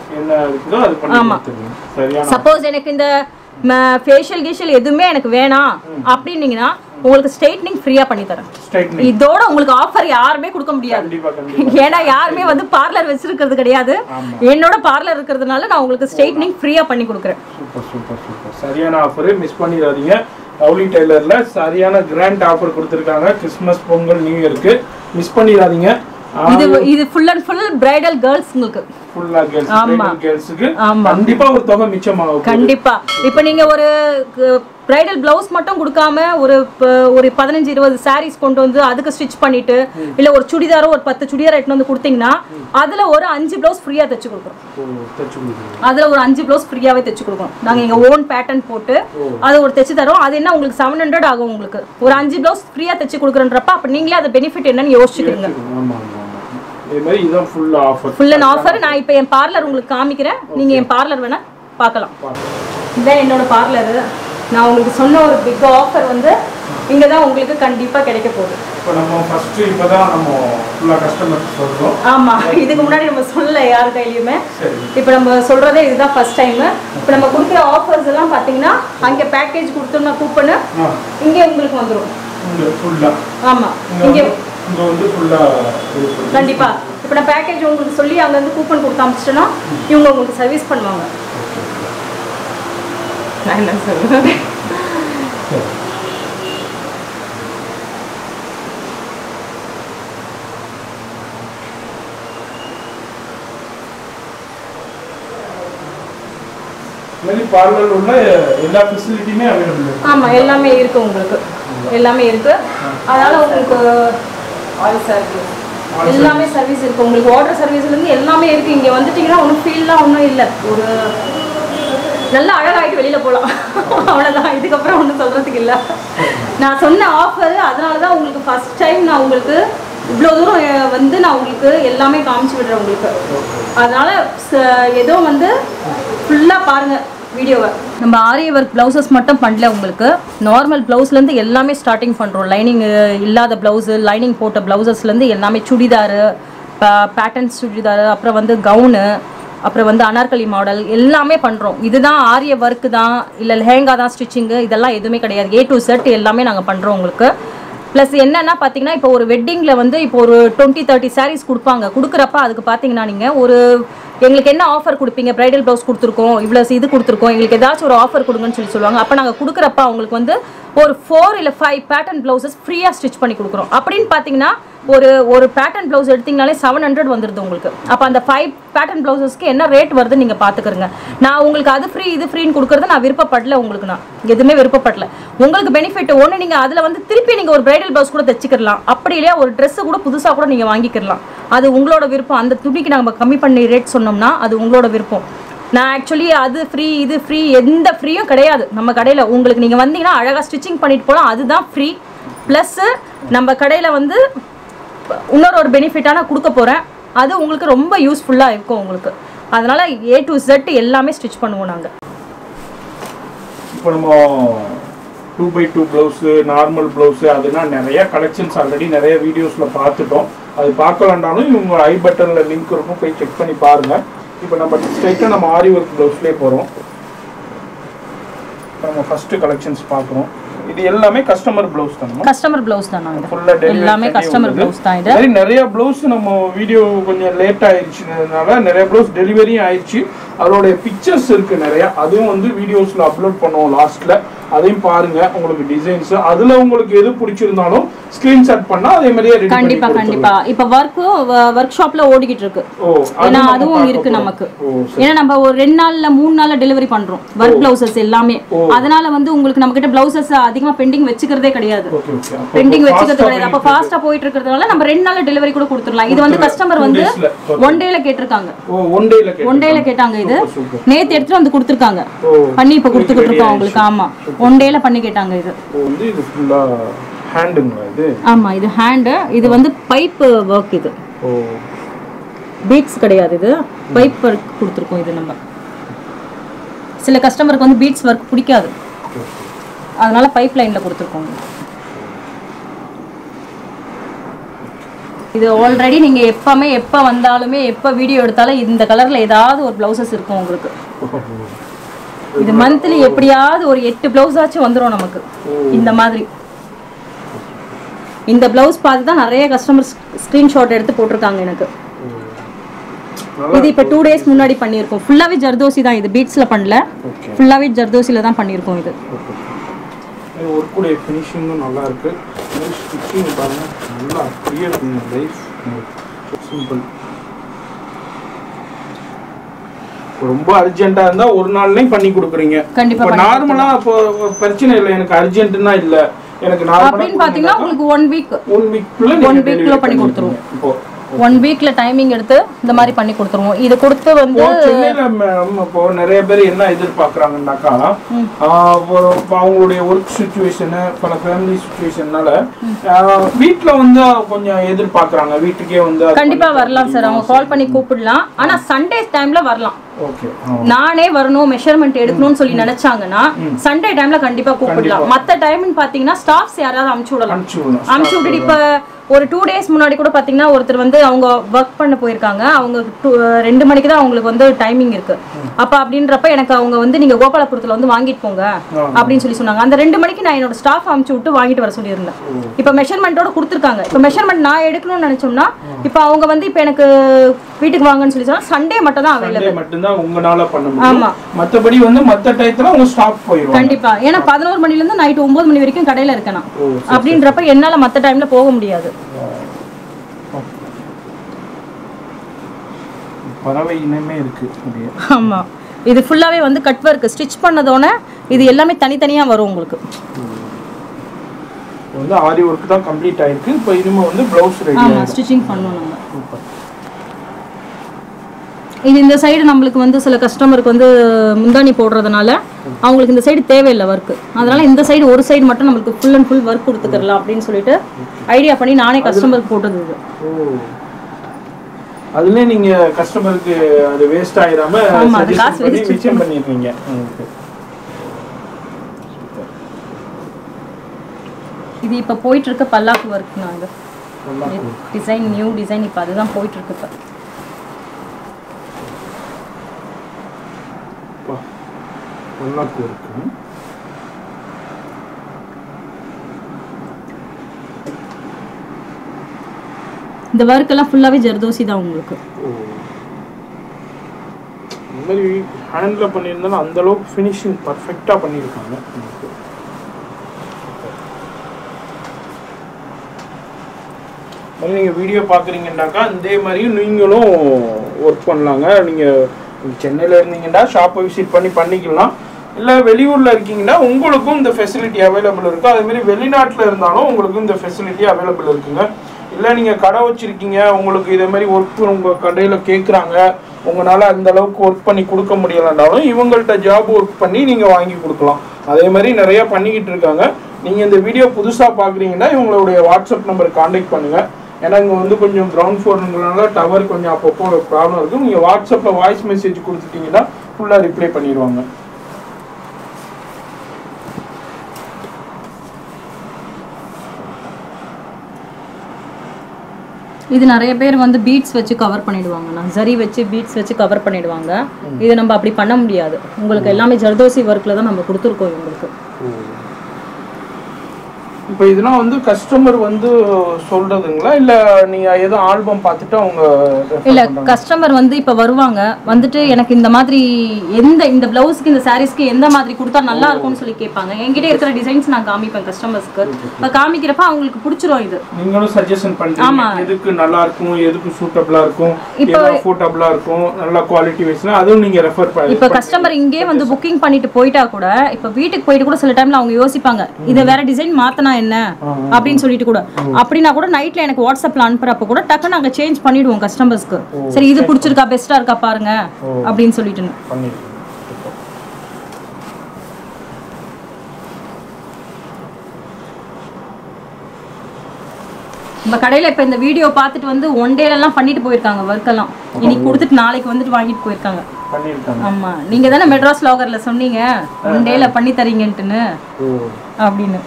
ஆமா. சப்போஸ் எனக்கு இந்த ஃபேஷியல் கீஷியல் எதுவுமே எனக்கு வேணாம் அப்படின்னீங்கன்னா உங்களுக்கு ஸ்ட்ரைட்னிங் ஃப்ரீயா பண்ணி தரேன். இதோட உங்களுக்கு ஆஃபர் யாருமே கொடுக்க முடியாது. ஏன்னா யாருமே வந்து பார்லர் வச்சிருக்கிறது கிடையாது. என்னோட பார்லர் இருக்கிறதுனால நான் உங்களுக்கு ஸ்ட்ரைட்னிங் ஃப்ரீயா பண்ணி கொடுக்குறேன். Super super super. சரியான ஆஃபர், மிஸ் பண்ணிடாதீங்க. லவ்லி டெய்லர்ல சரியான கிராண்ட் ஆஃபர் கொடுத்திருக்காங்க. கிறிஸ்மஸ், பொங்கல், நியூ இயருக்கு மிஸ் பண்ணிடாதீங்க. இது இது full and full bridal girls உங்களுக்கு. ஃபுல்லா கேர்ள்ஸ், பிரைடல் கேர்ள்ஸ்க்கு கண்டிப்பா ஒரு தொகை மிச்சமாகும். கண்டிப்பா. இப்போ நீங்க ஒரு பிரைடல் பிளவுஸ் மட்டும் கொடுக்காம ஒரு ஒரு பதினஞ்சு இருபது சாரீஸ் கொண்டு வந்து அதுக்கு ஸ்டிச் பண்ணிட்டு இல்ல ஒரு சுடிதாரோ ஒரு பத்து சுடிதார் எடுத்து வந்து கொடுத்தீங்கன்னா அதுல ஒரு அஞ்சு பிளவுஸ் ஃப்ரீயா தைச்சு கொடுக்குறோம். அதுல ஒரு அஞ்சு பிளவுஸ் ஃப்ரீயாவே தைச்சு கொடுக்குறோம். நாங்க எங்க ஓன் பேட்டர்ன் போட்டு அது ஒரு தைச்சு தரோம். அது என்ன உங்களுக்கு செவன் ஹண்ட்ரட் ஆகும். உங்களுக்கு ஒரு அஞ்சு பிளவுஸ் ஃப்ரீயா தைச்சு கொடுக்குறன்றப்ப அப்ப நீங்களே அது பெனிஃபிட் என்னன்னு யோசிச்சுக்கோங்க. இதே மாதிரி இதான் full offer. Full and offer. நான் இப்போ என் பார்லர் உங்களுக்கு காமிக்கிறேன், நீங்க என் பார்லர் வேணா பார்க்கலாம். இதான் என்னோட பார்லர். நான் உங்களுக்கு சொன்ன ஒரு பிக் ஆஃபர் வந்து இங்க தான் உங்களுக்கு கண்டிப்பா கிடைக்க போகுது. இப்போ நம்ம ஃபர்ஸ்ட் இப்போ தான் நம்ம ஃபுல்லா கஸ்டமருக்கு சொல்றோம். ஆமா, இதுக்கு முன்னாடி நம்ம சொல்லல யார் கையிலயுமே. இப்போ நம்ம சொல்றதே இதுதான் ஃபர்ஸ்ட் டைம். இப்போ நம்ம கொடுக்குற ஆஃபர்ஸ் எல்லாம் பாத்தீங்கன்னா அங்க பேக்கேஜ் கொடுத்தோம்னா கூப்பன் இங்க உங்களுக்கு வந்துரும். இங்க ஃபுல்லா. ஆமா, இங்க இங்க வந்து ஃபுல்லா கண்டிப்பா. இப்போ நான் பேக்கேஜ் உங்களுக்கு சொல்லி அங்க இருந்து கூப்பன் கொடுத்து அனுப்பிச்சிட்டேன்னா இவங்க உங்களுக்கு சர்வீஸ் பண்ணுவாங்க. நான் என்ன சொல்றேன், மேரி பார்லர் உள்ள எல்லா ஃபெசிலிட்டியுமே அவைலபிள் இருக்கு. ஆமா, எல்லாமே இருக்கு உங்களுக்கு. எல்லாமே இருக்கு. அதனால உங்களுக்கு ஆல் சர்வீஸ் எல்லாமே சர்வீஸ் இருக்கு. உங்களுக்கு வாட்டர் சர்வீஸ்ல இருந்து எல்லாமே இருக்கு. இங்க வந்துட்டீங்கன்னா ஒன்றும் ஃபீல்லாம் ஒன்றும் இல்லை. ஒரு நல்லா அழகாயிட்டு வெளியில போகலாம். அவ்வளோதான். இதுக்கப்புறம் ஒன்றும் சொல்றதுக்கு இல்லை. நான் சொன்ன ஆஃபர் அதனால தான் உங்களுக்கு ஃபர்ஸ்ட் டைம் நான் உங்களுக்கு இவ்வளோ தூரம் வந்து நான் உங்களுக்கு எல்லாமே காமிச்சு விடுறேன் உங்களுக்கு. அதனால ஏதோ வந்து ஃபுல்லா பாருங்க வீடியோவை. நம்ம ஆரி ஒர்க் ப்ளவுசஸ் மட்டும் பண்ணல, உங்களுக்கு நார்மல் ப்ளவுஸ்லேருந்து எல்லாமே ஸ்டார்டிங் பண்ணுறோம். லைனிங் இல்லாத ப்ளவுஸு, லைனிங் போட்ட ப்ளவுசஸ்லேருந்து எல்லாமே சுடிதாரு, பேட்டர்ன்ஸ் சுடிதாரு, அப்புறம் வந்து கவுனு, அப்புறம் வந்து அனார்கலி மாடல் எல்லாமே பண்ணுறோம். இதுதான் ஆரிய ஒர்க்கு தான், இல்லை லெஹங்கா தான் ஸ்டிச்சிங்கு, இதெல்லாம் எதுவுமே கிடையாது. ஏ டு செட் எல்லாமே நாங்கள் பண்ணுறோம் உங்களுக்கு. ப்ளஸ் என்னென்னா பார்த்தீங்கன்னா, இப்போ ஒரு வெட்டிங்கில் வந்து இப்போ ஒரு டுவெண்ட்டி தேர்ட்டி சாரீஸ் கொடுப்பாங்க. கொடுக்குறப்ப அதுக்கு பார்த்தீங்கன்னா நீங்கள் ஒரு எங்களுக்கு என்ன ஆஃபர் கொடுப்பீங்க, ப்ரைடல் ப்ளவுஸ் கொடுத்துருக்கோம், இவ்வளோ இது கொடுத்துருக்கோம், எங்களுக்கு ஏதாச்சும் ஒரு ஆஃபர் கொடுங்கன்னு சொல்லி சொல்லுவாங்க. அப்போ நாங்கள் கொடுக்குறப்ப அவங்களுக்கு வந்து ஒரு ஃபோர் இல்லை ஃபைவ் பேட்டர்ன் ப்ளவுசஸ் ஃப்ரீயாக ஸ்டிச் பண்ணி கொடுக்குறோம். அப்படின்னு பார்த்தீங்கன்னா ஒரு ஒரு பேட்டர்ன் ப்ளவுஸ் எடுத்திங்கனாலே செவன் ஹண்ட்ரட் வந்துடுது உங்களுக்கு. அப்போ அந்த ஃபைவ் பேட்டர்ன் ப்ளவுசஸ்க்கு என்ன ரேட் வருதுன்னு நீங்கள் பார்த்துக்கிறங்க. நான் உங்களுக்கு அது ஃப்ரீ இது ஃப்ரீன்னு கொடுக்குறது நான் விருப்பப்படல, உங்களுக்கு நான் எதுவுமே விருப்பப்படல. உங்களுக்கு பெனிஃபிட் ஒன்று, நீங்கள் அதில் வந்து திருப்பி நீங்கள் ஒரு ப்ரைடல் ப்ளவுஸ் கூட தைச்சிக்கலாம், அப்படி இல்லையா ஒரு ட்ரெஸ்ஸு கூட புதுசாக கூட நீங்கள் வாங்கிக்கலாம். அது உங்களோட விருப்பம். அந்த துணிக்கு நம்ம கம்மி பண்ணி ரேட் சொன்னோம்னா அது உங்களோட விருப்பம். நான் ஆக்சுவலி அது ஃப்ரீ இது ஃப்ரீ எந்த ஃப்ரீயும் கிடையாது நம்ம கடையில். உங்களுக்கு நீங்கள் வந்தீங்கன்னா அழகாக ஸ்டிச்சிங் பண்ணிட்டு போகலாம், அதுதான் ஃப்ரீ. ப்ளஸ்ஸு நம்ம கடையில் வந்து இன்னொரு ஒரு பெனிஃபிட்டாக நான் கொடுக்க போகிறேன், அது உங்களுக்கு ரொம்ப யூஸ்ஃபுல்லாக இருக்கும் உங்களுக்கு. அதனால் ஏ டு செட் எல்லாமே ஸ்டிச் பண்ணுவோம் நாங்கள். இப்போ நம்ம two by two blouse, normal blouse, அதெல்லாம் நிறைய கலெக்ஷன்ஸ் ஆல்ரெடி நிறைய வீடியோஸில் பார்த்துட்டோம். அது பார்க்கலாண்டாலும் இவங்க ஐ பட்டனில் லிங்க் இருக்கும், போய் செக் பண்ணி பாருங்கள். இப்போ நம்ம ஸ்ட்ரைட்டாக நம்ம ஆரி ஒர்க் ப்ளவுஸ்லேயே போகிறோம். நம்ம ஃபஸ்ட்டு கலெக்ஷன்ஸ் பார்க்குறோம். இது எல்லாமே கஸ்டமர் ப்ளவுஸ் தான். கஸ்டமர் ப்ளவுஸ் தான் நாங்க ஃபுல்லா எல்லாமே கஸ்டமர் ப்ளவுஸ் தான். இது சரி, நிறைய ப்ளவுஸ் நம்ம வீடியோ கொஞ்சம் லேட் ஆயிடுச்சுனால நிறைய ப்ளவுஸ் டெலிவரி ஆயிடுச்சு. அதோட பிக்சர்ஸ் இருக்கு நிறைய, அதுவும் வந்து வீடியோஸ்ல அப்லோட் பண்ணுவோம் லாஸ்ட்ல. அதையும் பாருங்க. உங்களுக்கு டிசைன்ஸ் அதுல உங்களுக்கு எது பிடிச்சிருந்தாலும் ஸ்கிரீன்ஷாட் பண்ணா அதே மாதிரியே ரெடி பண்ணி கண்டிப்பா கண்டிப்பா. இப்ப வர்க் வர்க் ஷாப்ல ஓடிக்கிட்டு இருக்கு. ஏன்னா அதுவும் இருக்கு நமக்கு. ஏன்னா நம்ம ஒரு ரெண்டு நாள்ல மூணு நாள்ல டெலிவரி பண்றோம் வர்க் ப்ளவுசஸ் எல்லாமே. அதனால வந்து உங்களுக்கு நம்ம கிட்ட ப்ளவுசஸ் அதிகமா பெண்டிங் வச்சுக்கிறதே கிடையாது. பெண்டிங் வச்சுக்கிறது கிடையாது. அப்ப ஃபாஸ்டா போயிட்டு இருக்கிறதுனால நம்ம ரெண்டு நாள்ல டெலிவரி கூட கொடுத்துடலாம். இது வந்து கஸ்டமர் வந்து ஒன் டேல கேட்டிருக்காங்க. ஒன் டேல ஒன் டேல கேட்டாங்க. இது நேத்து எடுத்துட்டு வந்து கொடுத்திருக்காங்க, பண்ணி இப்ப கொடுத்துக்கிட்டு இருக்கோம் உங்களுக்கு. ஆமா, ஒன் டேல பண்ணி கேட்டாங்க. இது வந்து இது ஃபுல்லா ஹேண்டுங்களா இது? ஆமா, இது ஹேண்ட். இது வந்து பைப் வர்க். இது ஓ பீட்ஸ் கிடையாது, இது பைப் வர்க் கொடுத்துருக்கோம். இது நம்ம சில கஸ்டமருக்கு வந்து பீட்ஸ் வர்க் பிடிக்காது, அதனால பைப் லைன்ல கொடுத்துருக்கோம். இது ஆல்ரெடி நீங்க எப்பவுமே எப்ப வந்தாலுமே எப்ப வீடியோ எடுத்தாலும் இந்த கலர்ல ஏதாவது ஒரு பிளவுசஸ் இருக்கும் உங்களுக்கு. இது மந்த்லி எப்படியாவது ஒரு எட்டு பிளவுஸ் ஆச்சும் வந்துடும் நமக்கு இந்த மாதிரி. இந்த பிளவுஸ் பார்த்து தான் நிறைய கஸ்டமர் ஸ்கிரீன்ஷாட் எடுத்து போட்டிருக்காங்க எனக்கு. இது இப்போ டூ டேஸ் முன்னாடி பண்ணியிருக்கோம். ஃபுல்லாவே ஜர்தோசி தான், இது பீட்ஸ்ல பண்ணல, ஃபுல்லாவே ஜர்தோசில தான் பண்ணியிருக்கோம். இது ஒரு கூட ஃபினிஷிங்கும் நல்லா இருக்கு. ஸ்டிச்சிங் பாருங்க, நல்லா அப்படியே இருக்குங்க. Life simple. ரொம்ப அர்ஜென்ட்டா இருந்தா ஒரு நாள்லயும் பண்ணி கொடுக்குறீங்க. கண்டிப்பா. நார்மலா இப்போ பிரச்சனை இல்லை, எனக்கு அர்ஜென்ட்னா இல்ல, எனக்கு நார்மலா அப்படின்னு பாத்தீங்கன்னா உங்களுக்கு ஒன் வீக் ஒன் வீக்குள்ள ஒன் வீக்ல பண்ணி கொடுத்துருவோம். இப்போ ஒன் வீக்ல டைமிங் எடுத்து இந்த மாதிரி பண்ணி கொடுத்துருவோம். இது கொடுத்து வந்து சென்னையில இப்போ நிறைய பேர் என்ன எதிர்பார்க்கறாங்கன்னாக்கா, அவங்களுடைய ஒர்க் சிச்சுவேஷனு பல ஃபேமிலி சிச்சுவேஷன்னால வீட்டுல வந்து கொஞ்சம் எதிர்பார்க்கறாங்க. வீட்டுக்கே வந்து கண்டிப்பா வரலாம் சார், அவங்க கால் பண்ணி கூப்பிடலாம். ஆனா சண்டே டைம்ல வரலாம். ஓகே, நானே வரணும் மெஷர்மெண்ட் எடுக்கணும்னு சொல்லி நினைச்சாங்கன்னா சண்டே டைம்ல கண்டிப்பா கூப்பிடலாம். மத்த டைம்னு பாத்தீங்கன்னா ஸ்டாஃப்ஸ் யாராவது அனுப்பிச்சு விடலாம். அனுப்பிச்சு விட்டுட்டு இப்ப ஒரு டூ டேஸ் முன்னாடி கூட பாத்தீங்கன்னா ஒருத்தர் வந்து அவங்க ஒர்க் பண்ண போயிருக்காங்க. அவங்க ரெண்டு மணிக்கு தான் அவங்களுக்கு வந்து டைமிங் இருக்கு. அப்ப அப்படின்றப்ப எனக்கு அவங்க வந்து நீங்க கோபாலபுரத்துல வந்து வாங்கிட்டு போங்க அப்படின்னு சொல்லி சொன்னாங்க. அந்த ரெண்டு மணிக்கு நான் என்னோட ஸ்டாஃப் அனுப்பிச்சு விட்டு வாங்கிட்டு வர சொல்லியிருந்தேன். இப்ப மெஷர்மெண்டோட கொடுத்துருக்காங்க. இப்ப மெஷர்மெண்ட் நான் எடுக்கணும்னு நினைச்சோம்னா இப்ப அவங்க வந்து இப்ப எனக்கு வீட்டுக்கு வாங்கன்னு சொல்லி சொன்னா சண்டே மட்டும் தான் அவைலபிள். மட்டும்தான் உங்களால பண்ண முடியும். ஆமா, மத்தபடி வந்து மத்த டைத்துல உங்க ஸ்டாஃப் போயிடுவாங்க. கண்டிப்பா. ஏன்னா பதினோரு மணில இருந்து நைட் ஒன்பது மணி வரைக்கும் கடையில இருக்கேன் நான். அப்படின்றப்ப என்னால மத்த டைம்ல போக முடியாது. பறவை இனமே இருக்கு. ஆமா, இது ஃபுல்லாவே வந்து கட் வர்க் ஸ்டிட்ச் பண்ணதோட இது எல்லாமே தனித்தனியா வரும் உங்களுக்கு. வந்து ஆரி வர்க் தான் கம்ப்ளீட் ஆயிருக்கு. இப்போ இனிமே வந்து ப்ளவுஸ் ரெடி. ஆமா, ஸ்டிச்சிங் பண்ணனும் நம்ம. இது இந்த சைடு நம்மளுக்கு வந்து சில கஸ்டமருக்கு வந்து முந்தானி போடுறதுனால அவங்களுக்கு இந்த சைடு தேவையில்லை வர்க். அதனால இந்த சைடு ஒரு சைடு மட்டும் நம்மளுக்கு ஃபுல் அண்ட் ஃபுல் வர்க் கொடுத்துக்கலாம் அப்படின்னு சொல்லிட்டு ஐடியா பண்ணி நானே கஸ்டமருக்கு போட்டது இது. அதுல நீங்க கஸ்டமருக்கு அது வேஸ்ட் ஆயிராம மிச்சம் பண்ணிடுறீங்க. இது இப்ப போயிட்டு இருக்க பல்லாக்கு ஒர்க் நான் இது டிசைன் நியூ டிசைன் இப்ப அதுதான் போயிட்டு இருக்கு. இப்ப பல்லாக்கு ஒர்க் இந்த வர்க் எல்லாம் ஃபுல்லாவே ஜர்தோசி தான் உங்களுக்கு. இந்த மாதிரி ஹேண்ட்ல பண்ணியிருந்தாலும் அந்த அளவுக்கு ஃபினிஷிங் பர்ஃபெக்ட்டா பண்ணியிருக்காங்க. மாதிரி நீங்கள் வீடியோ பார்க்குறீங்கன்னாக்கா இதே மாதிரி நீங்களும் ஒர்க் பண்ணலாங்க. நீங்கள் சென்னையில் இருந்தீங்கன்னா ஷாப்பை விசிட் பண்ணி பண்ணிக்கலாம். இல்லை வெளியூரில் இருக்கீங்கன்னா உங்களுக்கும் இந்த ஃபெசிலிட்டி அவைலபிள் இருக்குது. அதேமாரி வெளிநாட்டில் இருந்தாலும் உங்களுக்கும் இந்த ஃபெசிலிட்டி அவைலபிள் இருக்குங்க. இல்லை நீங்கள் கடை வச்சுருக்கீங்க, உங்களுக்கு இதே மாதிரி ஒர்க் உங்கள் கடையில் கேட்குறாங்க, உங்களால் அந்த அளவுக்கு ஒர்க் பண்ணி கொடுக்க முடியலைன்னாலும் இவங்கள்ட்ட ஜாப் ஒர்க் பண்ணி நீங்கள் வாங்கி கொடுக்கலாம். அதே மாதிரி நிறையா பண்ணிக்கிட்டு இருக்காங்க. நீங்கள் இந்த வீடியோ புதுசாக பார்க்குறீங்கன்னா இவங்களுடைய வாட்ஸ்அப் நம்பர் கான்டாக்ட் பண்ணுங்கள். ஏன்னா இங்கே வந்து கொஞ்சம் கிரவுண்ட் ஃப்ளோருங்கிறனால டவர் கொஞ்சம் அப்பப்போ ப்ராப்ளம் இருக்கும். நீங்கள் வாட்ஸ்அப்பில் வாய்ஸ் மெசேஜ் கொடுத்துட்டீங்கன்னா ஃபுல்லாக ரிப்ளை பண்ணிடுவாங்க. இது நிறைய பேர் வந்து பீட்ஸ் வச்சு கவர் பண்ணிடுவாங்க. நான் ஜரி வச்சு பீட்ஸ் வச்சு கவர் பண்ணிடுவாங்க. இது நம்ம அப்படி பண்ண முடியாது. உங்களுக்கு எல்லாமே ஜர்தோசி ஒர்க்கில் தான் நம்ம கொடுத்துருக்கோம் உங்களுக்கு. இப்போ இதெல்லாம் வந்து கஸ்டமர் வந்து சொல்றதுங்களா இல்ல நீங்க ஏதோ ஆல்பம் பார்த்துட்டு அவங்க இல்ல கஸ்டமர் வந்து இப்ப வருவாங்க, வந்துட்டு எனக்கு இந்த மாதிரி எந்த இந்த பிளவுஸ்க்கு இந்த சாரீஸ்க்கு எந்த மாதிரி கொடுத்தா நல்லா இருக்கும்னு சொல்லி கேட்பாங்க. என்கிட்ட இருக்கிற டிசைன்ஸ் நான் காமிப்பேன் கஸ்டமர்ஸ்க்கு. இப்ப காமிக்கிறப்ப அவங்களுக்கு பிடிச்சிரும். இது நீங்களும் சஜஷன் பண்றீங்க எதுக்கு நல்லா இருக்கும், எதுக்கு சூட்டபிளா இருக்கும், எது அஃபோர்டபிளா இருக்கும், நல்ல குவாலிட்டி வைஸ்னா அதுவும் நீங்க ரெஃபர் பண்ணி. இப்ப கஸ்டமர் இங்கே வந்து புக்கிங் பண்ணிட்டு போயிட்டா கூட இப்ப வீட்டுக்கு போயிட்டு கூட சில டைம்ல அவங்க யோசிப்பாங்க இதை வேற டிசைன் மாத்தனா என்ன அப்படின்னு சொல்லிட்டு கூட. அப்படின்னா கூட நைட்ல எனக்கு வாட்ஸ்அப்ல அனுப்புறப்ப கூட டக்கு நாங்க சேஞ்ச் பண்ணிடுவோம் கஸ்டமர்ஸ்க்கு. சரி இது பிடிச்சிருக்கா, பெஸ்டா இருக்கா பாருங்க அப்படின்னு சொல்லிட்டு. நம்ம கடையில இப்ப இந்த வீடியோ பார்த்துட்டு வந்து ஒன் டேல எல்லாம் பண்ணிட்டு போயிருக்காங்க. ஒர்க் எல்லாம் இன்னைக்கு கொடுத்துட்டு நாளைக்கு வந்துட்டு வாங்கிட்டு போயிருக்காங்க. ஆமா, நீங்க தானே மெட்ராஸ் லாகர்ல சொன்னீங்க ஒன் டேல பண்ணி தரீங்கன்ட்டுன்னு அப்படின்னு.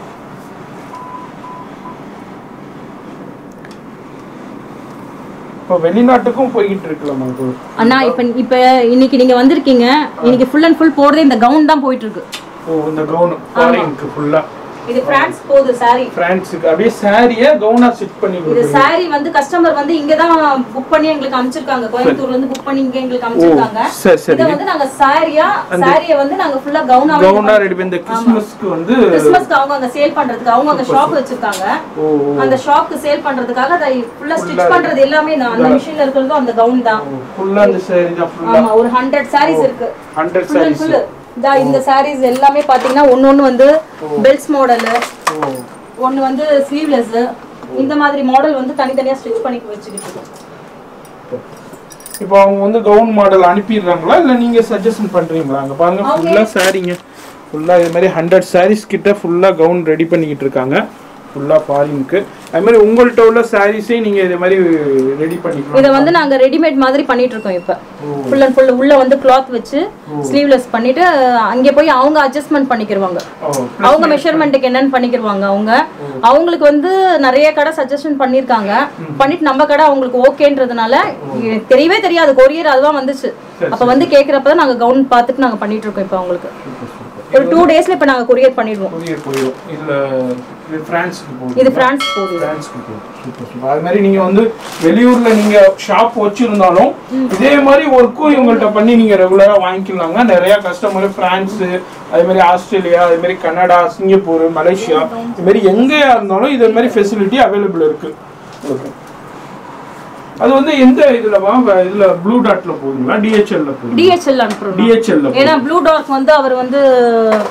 இப்போ வெளிநாட்டுக்கும் போயிட்டு இருக்கலாமா அண்ணா? இப்போ இப்போ இன்னைக்கு நீங்க வந்திருக்கீங்க, இன்னைக்கு ஃபுல் அண்ட் ஃபுல் போறதே இந்த கவுன் தான் போயிட்டு இருக்கு. ஓ, இந்த கவுன் ஃபாரினுக்கு ஃபுல்லா. இது பிரான்ஸ் போகுது சாரி. பிரான்ஸ்க்கு அப்படியே சாரியை கவுனா ஸ்டிச் பண்ணி இது சாரி வந்து கஸ்டமர் வந்து இங்க தான் புக் பண்ணி எங்களுக்கு அனுப்பிச்சிருக்காங்க. கோயம்புத்தூர்ல இருந்து புக் பண்ணி இங்க எங்களுக்கு அனுப்பிச்சிருக்காங்க. இத வந்து நாங்க சாரியா சாரியை வந்து நாங்க ஃபுல்லா கவுனா கவுனா ரெடி பண்ணி இந்த கிறிஸ்மஸ்க்கு வந்து கிறிஸ்மஸ்க்கு அவங்க அங்க சேல் பண்றதுக்கு அவங்க அங்க ஷாப் வச்சிருக்காங்க. அந்த ஷாப்க்கு சேல் பண்றதுக்காக அதை ஃபுல்லா ஸ்டிச் பண்றது எல்லாமே அந்த மிஷின்ல இருக்குறது அந்த கவுன் தான். ஃபுல்லா அந்த சாரி தான் ஃபுல்லா. ஆமா, ஒரு நூறு சாரீஸ் இருக்கு. நூறு சாரீஸ். இந்த சாரீஸ் எல்லாமே பாத்தீங்கன்னா ஒன்னொன்னு வந்து பெல்ட்ஸ் மாடல், ஒன்னு வந்து ஸ்லீவ்லெஸ், இந்த மாதிரி மாடல் வந்து தனித்தனியா ஸ்டிச் பண்ணி வச்சுக்கிட்டு இருக்கோம். இப்போ அவங்க வந்து கவுன் மாடல் அனுப்பிடுறாங்களா இல்ல நீங்க சஜஷன் பண்றீங்களா? அங்க பாருங்க ஃபுல்லா சாரீங்க, ஃபுல்லா இது மாதிரி நூறு சாரீஸ் கிட்ட ஃபுல்லா கவுன் ரெடி பண்ணிக்கிட்டு இருக்காங்க. ஃபுல்லா ஃபாரினுக்கு. அதே மாதிரி உங்கள்ட்ட உள்ள சாரீஸே நீங்க இதே மாதிரி ரெடி பண்ணிக்கலாம். இத வந்து நாங்க ரெடிமேட் மாதிரி பண்ணிட்டு இருக்கோம். இப்ப ஃபுல் அண்ட் ஃபுல் உள்ள வந்து கிளாத் வச்சு ஸ்லீவ்லெஸ் பண்ணிட்டு அங்கே போய் அவங்க அட்ஜஸ்ட்மென்ட் பண்ணிக்கிடுவாங்க. அவங்க மெஷர்மென்ட்க்கு என்னன்னு பண்ணிக்கிடுவாங்க. அவங்க அவங்களுக்கு வந்து நிறைய கடை சஜஷன் பண்ணிருக்காங்க. பண்ணிட்டு நம்ம கடை அவங்களுக்கு ஓகேன்றதுனால தெரியவே தெரியாது, கொரியர் அதுதான் வந்துச்சு. அப்ப வந்து கேக்குறப்பதான் நாங்க கவுன் பார்த்துட்டு நாங்க பண்ணிட்டு இருக்கோம். இப்ப அவங்களுக்கு ஒரு டூ டேஸ்ல இப்ப நாங்க கொரியர் பண்ணிடுவோம். கொரியர் போயிடும். இதுல இது பிரான்ஸ்க்கு போகுது. இது பிரான்ஸ் போகுது. பிரான்ஸ்க்கு போகுது. சூப்பர் சூப்பர். அது மாதிரி நீங்க வந்து வெளியூர்ல நீங்க ஷாப் வச்சிருந்தாலும் இதே மாதிரி ஒர்க்கும் இவங்கள்ட்ட பண்ணி நீங்க ரெகுலரா வாங்கிக்கலாங்க. நிறைய கஸ்டமர் பிரான்ஸ், அதே மாதிரி ஆஸ்திரேலியா, அதே மாதிரி கனடா, சிங்கப்பூர், மலேசியா, இது மாதிரி எங்கேயா இருந்தாலும் இதே மாதிரி ஃபெசிலிட்டி அவைலபிள் இருக்கு. ஓகே, அது வந்து எந்த இதுலவா இதுல ப்ளூ டாட்ல போகுதுங்களா டிஹெச்எல்ல போகுது? டிஹெச்எல் அனுப்புறோம். டிஹெச்எல்ல. ஏனா ப்ளூ டாட் வந்து அவர் வந்து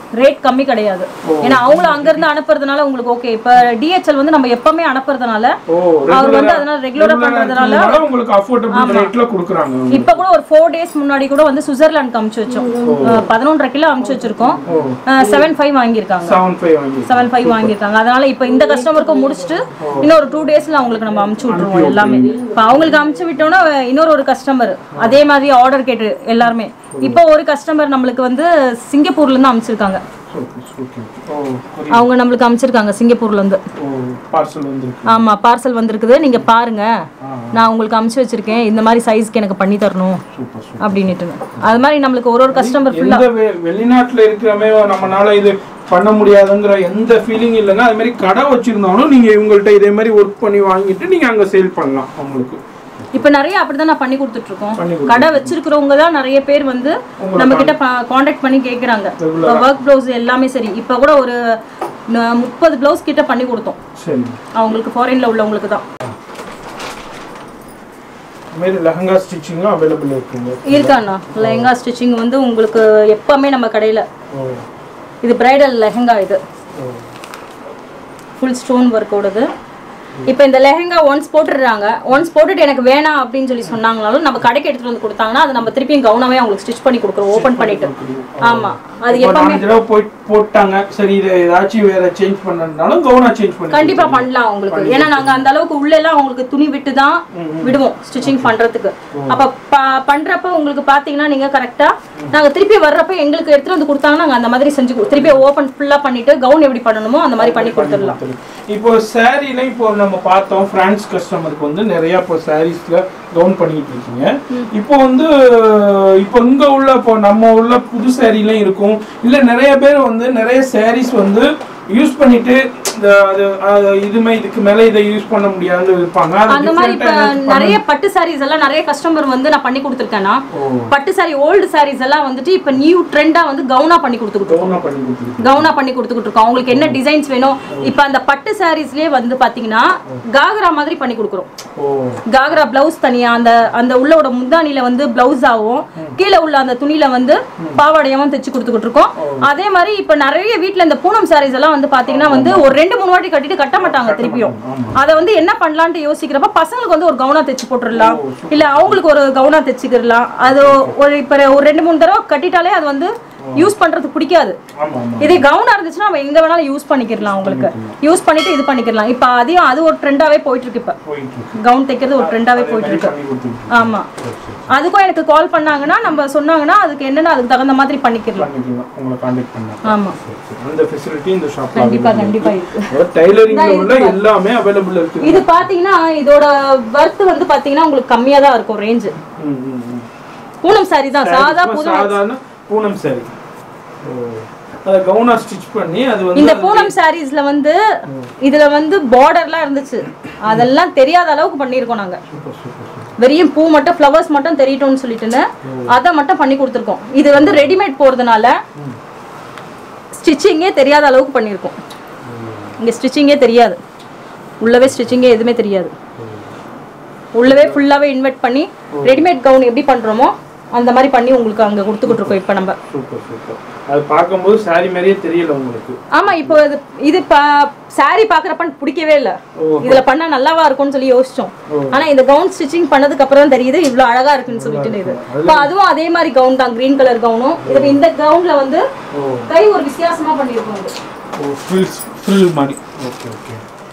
ரேட் கம்மி கிடையாது. ஏன்னா அவங்களும் அங்க இருந்து அனுப்புறதுனால உங்களுக்கு ஓகே. இப்ப டிஹெச்எல் வந்து நம்ம எப்பவுமே அனுப்புறதுனால அவர் வந்து அதனால ரெகுலரா பண்றதுனால உங்களுக்கு அஃபோர்டபிள் ரேட்ல கொடுக்குறாங்க. இப்ப கூட ஒரு ஃபோர் டேஸ் முன்னாடி கூட வந்து சுவிட்சர்லாந்து அனுப்பிச்சு வச்சோம். பதினொன்றரை கிலோ அனுப்பிச்சு வச்சிருக்கோம். செவன் ஃபைவ் வாங்கியிருக்காங்க. செவன் ஃபைவ் வாங்கியிருக்காங்க. அதனால இப்ப இந்த கஸ்டமருக்கும் முடிச்சுட்டு இன்னொரு டூ டேஸ்ல அவங்களுக்கு நம்ம அனுப்பிச்சு விட்டுருவோம் எல்லாமே. இப்ப அவங்களுக்கு அனுப்பிச்சு விட்டோம்னா இன்னொரு ஒரு கஸ்டமர் அதே மாதிரி ஆர்டர் கேட்டு எல்லாருமே. இப்போ ஒரு கஸ்டமர் நம்மளுக்கு வந்து சிங்கப்பூர்ல இருந்து அனுப்பிச்சிருக்காங்க. அவங்க நம்மளுக்கு அனுப்பிச்சிருக்காங்க சிங்கப்பூர்ல இருந்து. ஆமா பார்சல் வந்திருக்குது. நீங்க பாருங்க நான் உங்களுக்கு அனுப்பிச்சு வச்சிருக்கேன். இந்த மாதிரி சைஸ்க்கு எனக்கு பண்ணி தரணும் அப்படின்னுட்டு. அது மாதிரி நம்மளுக்கு ஒரு ஒரு கஸ்டமர் ஃபுல்லா வெளிநாட்டுல இருக்கிறமே நம்மனால இது பண்ண முடியாதுங்கிற எந்த ஃபீலிங் இல்லைங்க. அது மாதிரி கடை வச்சிருந்தாலும் நீங்க இவங்கள்ட்ட இதே மாதிரி ஒர்க் பண்ணி வாங்கிட்டு நீங்க அங்க சேல் பண்ணலாம். உங்களுக்கு இப்ப நிறைய அப்படிதான் நான் பண்ணி கொடுத்துட்டு இருக்கோம். கடை வச்சிருக்கிறவங்க தான் நிறைய பேர் வந்து நம்ம கிட்ட கான்டாக்ட் பண்ணி கேக்குறாங்க. ஒர்க் பிளவுஸ் எல்லாமே சரி. இப்ப கூட ஒரு முப்பது பிளவுஸ் கிட்ட பண்ணி கொடுத்தோம். அவங்களுக்கு ஃபாரின்ல உள்ளவங்களுக்கு தான். மேரி லெஹங்கா ஸ்டிச்சிங்கும் அவைலபிள் இருக்குங்க. இருக்காண்ணா லெஹங்கா ஸ்டிச்சிங் வந்து உங்களுக்கு எப்பவுமே நம்ம கடையில. இது பிரைடல் லெஹங்கா. இது ஃபுல் ஸ்டோன் ஒர்க்கோடது. இப்போ இந்த லெஹங்கா ஒன்ஸ் போட்டுடுறாங்க. ஒன்ஸ் போட்டுட்டு எனக்கு வேணாம் அப்படின்னு சொல்லி சொன்னாங்கனாலும் நம்ம கடைக்கு எடுத்துட்டு வந்து கொடுத்தாங்கன்னா அது நம்ம திருப்பியும் கவுனாவே அவங்களுக்கு ஸ்டிச் பண்ணி கொடுக்குறோம் ஓப்பன் பண்ணிட்டு. ஆமா அது எப்பவுமே போட்டாங்க சரி இதை ஏதாச்சும் வேற சேஞ்ச் பண்ணனாலும் கவுனா சேஞ்ச் பண்ணி கண்டிப்பா பண்ணலாம் உங்களுக்கு. ஏன்னா நாங்க அந்த அளவுக்கு உள்ள எல்லாம் உங்களுக்கு துணி விட்டு தான் விடுவோம் ஸ்டிச்சிங் பண்றதுக்கு. அப்ப பண்றப்ப உங்களுக்கு பாத்தீங்கன்னா நீங்க கரெக்டா நாங்க திருப்பி வர்றப்ப எங்களுக்கு எடுத்துட்டு வந்து கொடுத்தாங்கன்னா நாங்க அந்த மாதிரி செஞ்சு திருப்பி ஓப்பன் ஃபுல்லா பண்ணிட்டு கவுன் எப்படி பண்ணணுமோ அந்த மாதிரி பண்ணி கொடுத்துடலாம். இப்போ சாரீல இப்போ நம்ம பார்த்தோம் பிரான்ஸ் கஸ்டமருக்கு வந்து நிறைய இப்போ சாரீஸ்ல கவுன் பண்ணிட்டு இருக்கீங்க. இப்போ வந்து இப்போ இங்க உள்ள இப்போ நம்ம உள்ள புது சாரீலாம் இருக்கும் இல்ல நிறைய பேர் வந்து நிறைய சாரீஸ் வந்து யூஸ் பண்ணிட்டு அது இதுமே இதுக்கு மேல இதை யூஸ் பண்ண முடியாது இருப்பாங்க. அந்த மாதிரி இப்ப நிறைய பட்டு சாரீஸ் எல்லாம் நிறைய கஸ்டமர் வந்து நான் பண்ணி கொடுத்துருக்கேன்னா பட்டு சாரி ஓல்டு சாரீஸ் எல்லாம் வந்துட்டு இப்ப நியூ ட்ரெண்டா வந்து கவுனா பண்ணி கொடுத்துக்கிட்டு இருக்கோம். கவுனா பண்ணி கொடுத்துக்கிட்டு இருக்கோம். அவங்களுக்கு என்ன டிசைன்ஸ் வேணும். இப்ப அந்த பட்டு சாரீஸ்லயே வந்து பாத்தீங்கன்னா காகரா மாதிரி பண்ணி கொடுக்குறோம். காகரா பிளவுஸ் தனியா அந்த அந்த உள்ளோட முந்தானில வந்து பிளவுஸ் ஆகும். கீழே உள்ள அந்த துணியில வந்து பாவாடையாவும் தைச்சு கொடுத்துக்கிட்டு இருக்கோம். அதே மாதிரி இப்ப நிறைய வீட்டுல இந்த பூனம் சாரீஸ் எல்லாம் வந்து பாத்தீங்கன்னா வந்து ஒரு ரெண்டு மூணு வாட்டி கட்டிட்டு கட்ட மாட்டாங்க திருப்பியும். அத வந்து என்ன பண்ணலாம்னு யோசிக்கிறப்ப பசங்களுக்கு வந்து ஒரு கவுனா தைச்சு போட்டுடலாம் இல்ல அவங்களுக்கு ஒரு கவுனா தைச்சுக்கலாம். அது ஒரு இப்ப ஒரு ரெண்டு மூணு தடவை கட்டிட்டாலே அது வந்து யூஸ் பண்றது பிடிக்காது. இதே கவுனா இருந்துச்சுன்னா நம்ம எங்க வேணாலும் யூஸ் பண்ணிக்கலாம். உங்களுக்கு யூஸ் பண்ணிட்டு இது பண்ணிக்கலாம். இப்ப அதையும் அது ஒரு ட்ரெண்டாவே போயிட்டு இருக்கு. இப்ப கவுன் தைக்கிறது ஒரு ட்ரெண்டாவே போயிட்டு இருக்கு. ஆமா அதுக்கும் எனக்கு கால் பண்ணாங்கன்னா நம்ம சொன்னாங்கன்னா அதுக்கு என்னன்னா அதுக்கு தகுந்த மாதிரி பண்ணிக்கலாம். உங்களை கான்டாக்ட் பண்ணலாம். ஆமா அந்த ஃபெசிலிட்டி இந்த ஷாப்ல கண்டிப்பா கண்டிப்பா இருக்கு. டைலரிங்ல உள்ள எல்லாமே அவேலபிள் இருக்கு. இது பாத்தீங்கன்னா இதோட வர்த் வந்து பாத்தீங்கன்னா உங்களுக்கு கம்மியா தான் இருக்கும் ரேஞ்ச். பூனம் சாரி தான் சாதா சாதாரண பூனம் சாரி. அத கவுனா ஸ்டிட்ச் பண்ணி அது வந்து இந்த பூனம் சாரீஸ்ல வந்து இதுல வந்து பார்டர்லாம் இருந்துச்சு. அதெல்லாம் தெரியாத அளவுக்கு பண்ணிருக்கோம் நாங்க. வெறும் பூ மட்டும் ஃப்ளவர்ஸ் மட்டும் தெரியட்டும்னு சொல்லிட்டு அதை மட்டும் பண்ணி கொடுத்துருக்கோம். இது வந்து ரெடிமேட் போறதுனால ஸ்டிச்சிங்கே தெரியாத அளவுக்கு பண்ணியிருக்கோம். இங்கே ஸ்டிச்சிங்கே தெரியாது. உள்ளவே ஸ்டிச்சிங்கே எதுவுமே தெரியாது. உள்ளவே ஃபுல்லாகவே இன்வெர்ட் பண்ணி ரெடிமேட் கவுன் எப்படி பண்ணுறோமோ அந்த மாதிரி பண்ணி உங்களுக்கு அங்கே கொடுத்துக்கிட்டு இருக்கோம். இப்போ நம்ம சூப்பர் சூப்பர். அது பார்க்கும்போது சாரி மாதிரியே தெரியல உங்களுக்கு. ஆமா இப்போ இது இது சாரி பாக்குறப்ப பிடிக்கவே இல்லை. இதுல பண்ணா நல்லாவா இருக்கும்னு சொல்லி யோசிச்சோம். ஆனா இந்த கவுன் ஸ்டிச்சிங் பண்ணதுக்கு அப்புறம் தான் தெரியுது இவ்வளவு அழகா இருக்குன்னு சொல்லிட்டு. இது இப்போ அதுவும் அதே மாதிரி கவுன் தான். கிரீன் கலர் கவுனும் இது இந்த கவுன்ல வந்து கை ஒரு வித்தியாசமா பண்ணிருக்கோம். இது ஓ ஃபில் ஃபில் மாதிரி. Okay okay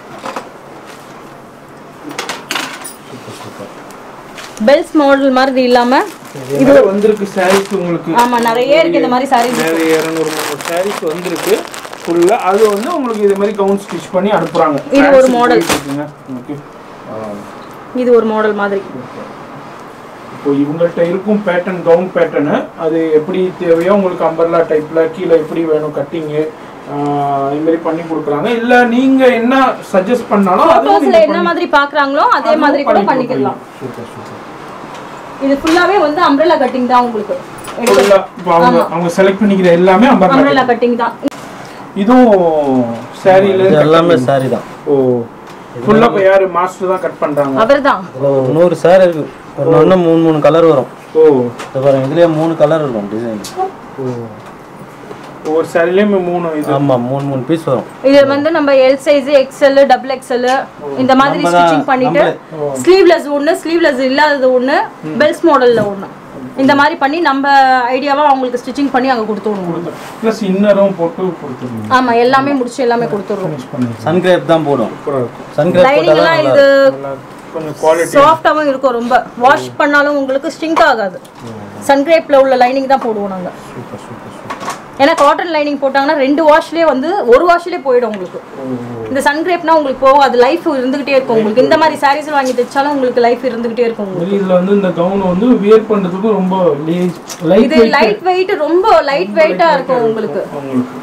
super super. Bells model மாதிரி இல்லாம இது வந்திருக்கு சாரீஸ் உங்களுக்கு. ஆமா நிறைய இருக்கு இந்த மாதிரி சாரீஸ். நிறைய இருநூறு சாரீஸ் வந்திருக்கு ஃபுல்லா. அது வந்து உங்களுக்கு இதே மாதிரி கவுன் ஸ்டிட்ச் பண்ணி அனுப்புறாங்க. இது ஒரு மாடல். ஓகே இது ஒரு மாடல் மாதிரி. இப்போ இவங்கள்ட்ட இருக்கும் பேட்டர்ன் கவுன் பேட்டர்ன் அது எப்படி தேவையோ உங்களுக்கு அம்பர்லா டைப்ல கீழே எப்படி வேணும் கட்டிங் இந்த மாதிரி பண்ணி கொடுக்குறாங்க. இல்ல நீங்க என்ன சஜஸ்ட் பண்ணாலும் போட்டோஸ்ல என்ன மாதிரி பாக்குறாங்களோ அதே மாதிரி கூட பண்ணிக்கலாம். Super super. இது ஃபுல்லாவே வந்து அம்ப்ரெல்லா கட்டிங் தான் உங்களுக்கு. அவங்க அவங்க செலக்ட் பண்ணிக்கிற எல்லாமே அம்ப்ரெல்லா கட்டிங் தான். இதுவும் சாரில எல்லாமே சாரி தான். ஓ ஃபுல்லா பை யாரு மாஸ்டர் தான் கட் பண்றாங்க. அவர்தான். நூறு சாரி இருக்கு. ஒண்ணு மூணு மூணு கலர் வரும். ஓ இது பாருங்க இதுலயே மூணு கலர் இருக்கும் டிசைன். ஓ ஒவ்வொரு சாரிலயுமே மூணு இது ஆமா மூணு மூணு பீஸ் வரும். இது வந்து நம்ம L size, XL, double XL இந்த மாதிரி நம்ம ஸ்டிச்சிங் தான் பண்ணிட்டு ஸ்லீவ்லெஸ் ஒன்று, ஸ்லீவ்லெஸ் இல்லாதது ஒன்று, பெல்ஸ் மாடல்ல ஒன்று, இந்த மாதிரி பண்ணி நம்ம ஐடியாவா அவங்களுக்கு ஸ்டிச்சிங் பண்ணி அங்க கொடுத்துருவோம். ப்ளஸ் இன்னரும் போட்டு கொடுத்துருவோம். ஆமா எல்லாமே முடிச்சு எல்லாமே கொடுத்துருவோம். சன் கிரேப் தான் போடும். சூப்பரா இருக்கும். சன் கிரேப் லைனிங் போட்டா எல்லாம் இது கொஞ்சம் குவாலிட்டி சாஃப்டாவும் இருக்கும். ரொம்ப வாஷ் பண்ணாலும் உங்களுக்கு ஸ்டிங்க் ஆகாது. சன் கிரேப்ல உள்ள லைனிங் தான் போடுவோம் நாங்க. Super super super. ஏன்னா காட்டன் லைனிங் போட்டாங்கன்னா ரெண்டு வாஷ்லயே வந்து ஒரு வாஷ்லயே போயிடும் உங்களுக்கு. இந்த சன் கிரேப்னா உங்களுக்கு போகாது, லைஃப் இருந்துகிட்டே இருக்கும் உங்களுக்கு. இந்த மாதிரி சாரீஸ் வாங்கி தைச்சாலும் உங்களுக்கு லைஃப் இருந்துகிட்டே இருக்கும் உங்களுக்கு. இதுல வந்து இந்த கவுன் வந்து வியர் பண்றதுக்கு ரொம்ப லைட் இது லைட் வெயிட், ரொம்ப லைட் வெயிட்டா இருக்கும் உங்களுக்கு. உங்களுக்கு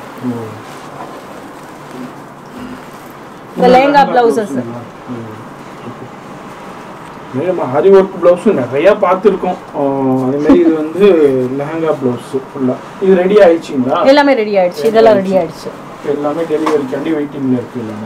இந்த லெஹங்கா பிளவுசஸ் நம்ம ஹரி ஒர்க் பிளவுஸ் நிறைய பார்த்துருக்கோம். அதே மாதிரி இது வந்து லெஹங்கா பிளவுஸ் ஃபுல்லா. இது ரெடி ஆயிடுச்சுங்களா? எல்லாமே ரெடி ஆயிடுச்சு. இதெல்லாம் ரெடி ஆயிடுச்சு. எல்லாமே டெலிவரி கண்டி வெயிட்டிங்ல இருக்கு எல்லாமே.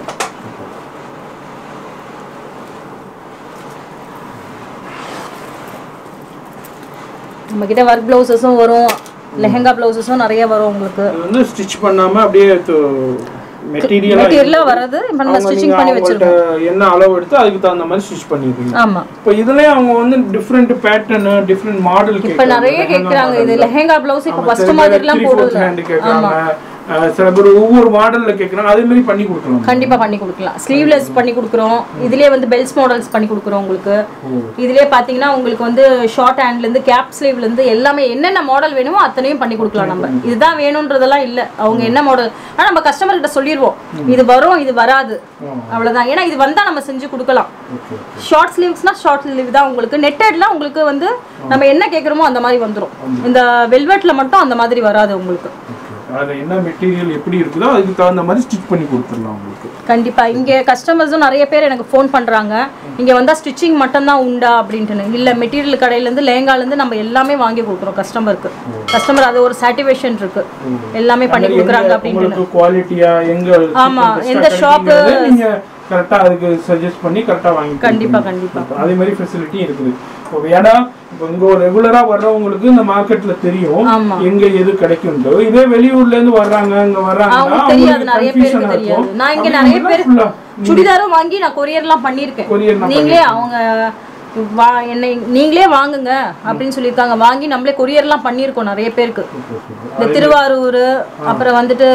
நம்ம கிட்ட ஒர்க் பிளவுசஸும் வரும், லெஹங்கா பிளவுசஸும் நிறைய வரும் உங்களுக்கு. இது வந்து ஸ்டிச் பண்ணாம அப்படியே மெட்டீரியல் மெட்டீரியலா வரது இப்ப நம்ம ஸ்டிச்சிங் பண்ணி வச்சிருக்கோம். என்ன அளவு எடுத்து அதுக்கு தகுந்த மாதிரி ஸ்டிச் பண்ணிருக்கீங்க. ஆமா. இப்போ இதுலயே அவங்க வந்து டிஃபரண்ட் பேட்டர்ன், டிஃபரண்ட் மாடல் கேக்குறாங்க. இப்ப நிறைய கேக்குறாங்க. இது லெஹங்கா பிளவுஸ் இப்ப ஃபர்ஸ்ட் மாதிரி எல்லாம் போடுறது. ஆமா. சில பேர் ஒவ்வொரு மாடல்ல கேக்குறாங்க. அதே மாதிரி பண்ணி கொடுக்கலாம். கண்டிப்பா பண்ணி கொடுக்கலாம். ஸ்லீவ்லெஸ் பண்ணி கொடுக்குறோம். இதுலயே வந்து பெல்ஸ் மாடல்ஸ் பண்ணி கொடுக்குறோம் உங்களுக்கு. இதுலயே பாத்தீங்கன்னா உங்களுக்கு வந்து ஷார்ட் ஹேண்ட்ல இருந்து கேப் ஸ்லீவ்ல இருந்து எல்லாமே என்னென்ன மாடல் வேணுமோ அத்தனையும் பண்ணி கொடுக்கலாம். நம்ம இதுதான் வேணும்ன்றதெல்லாம் இல்ல. அவங்க என்ன மாடல் ஆனா நம்ம கஸ்டமர் கிட்ட சொல்லிடுவோம் இது வரும் இது வராது அவ்வளவுதான். ஏன்னா இது வந்தா நம்ம செஞ்சு கொடுக்கலாம். ஷார்ட் ஸ்லீவ்ஸ்னா ஷார்ட் ஸ்லீவ் தான் உங்களுக்கு. நெட்டட்ல உங்களுக்கு வந்து நம்ம என்ன கேக்குறோமோ அந்த மாதிரி வந்துரும். இந்த வெல்வெட்ல மட்டும் அந்த மாதிரி வராது உங்களுக்கு. அது என்ன மெட்டீரியல் எப்படி இருக்குதோ அதுக்கு தகுந்த மாதிரி ஸ்டிச் பண்ணி கொடுத்துடலாம் உங்களுக்கு. கண்டிப்பா. இங்க கஸ்டமர்ஸும் நிறைய பேர் எனக்கு ஃபோன் பண்றாங்க, இங்க வந்தா ஸ்டிச்சிங் மட்டும் தான் உண்டா அப்படின்ட்டு. இல்ல, மெட்டீரியல் கடையில இருந்து லெஹங்கால இருந்து நம்ம எல்லாமே வாங்கி கொடுக்குறோம் கஸ்டமருக்கு. கஸ்டமர் அது ஒரு சாட்டிஸ்ஃபேக்ஷன் இருக்கு, எல்லாமே பண்ணி கொடுக்குறாங்க அப்படின்ட்டு. குவாலிட்டியா எங்க ஆமா எந்த ஷாப் நீங்க கரெக்டா அதுக்கு சஜஸ்ட் பண்ணி கரெக்டா வாங்கி கண்டிப்பா கண்டிப்பா அதே மாதிரி ஃபெசிலிட்டி இருக்குது. இப்போ ஏன்னா இப்போ இங்க ரெகுலரா வர்றவங்களுக்கு இந்த மார்க்கெட்ல தெரியும் எங்க எது கிடைக்கும்னு. இதே வெளியூர்ல இருந்து வர்றாங்க இங்க வர்றாங்கன்னா தெரியாது, நிறைய பேருக்கு தெரியாது. நான் இங்க நிறைய பேர் சுடிதாரும் வாங்கி நான் கொரியர்லாம் பண்ணிருக்கேன். நீங்களே அவங்க வா என்னை நீங்களே வாங்குங்க அப்படின்னு சொல்லியிருக்காங்க. வாங்கி நம்மளே கொரியர்லாம் பண்ணியிருக்கோம் நிறைய பேருக்கு. இந்த திருவாரூர், அப்புறம் வந்துட்டு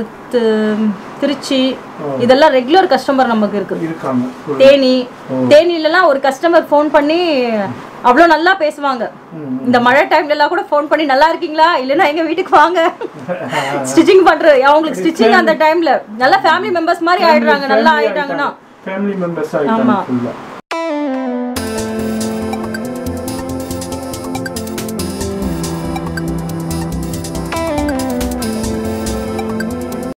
திருச்சி, இதெல்லாம் ரெகுலர் கஸ்டமர் நமக்கு இருக்கு. தேனி, தேனிலலாம் ஒரு கஸ்டமர் ஃபோன் பண்ணி அவ்வளோ நல்லா பேசுவாங்க. இந்த மழை டைம்ல எல்லாம் கூட ஃபோன் பண்ணி நல்லா இருக்கீங்களா, இல்லைன்னா எங்க வீட்டுக்கு வாங்க ஸ்டிச்சிங் பண்றது. அவங்களுக்கு ஸ்டிச்சிங் அந்த டைம்ல நல்லா ஃபேமிலி மெம்பர்ஸ் மாதிரி ஆயிடுறாங்க. நல்லா ஆயிட்டாங்கன்னா ஃபேமிலி மெம்பர்ஸ் ஆயிட்டாங்க.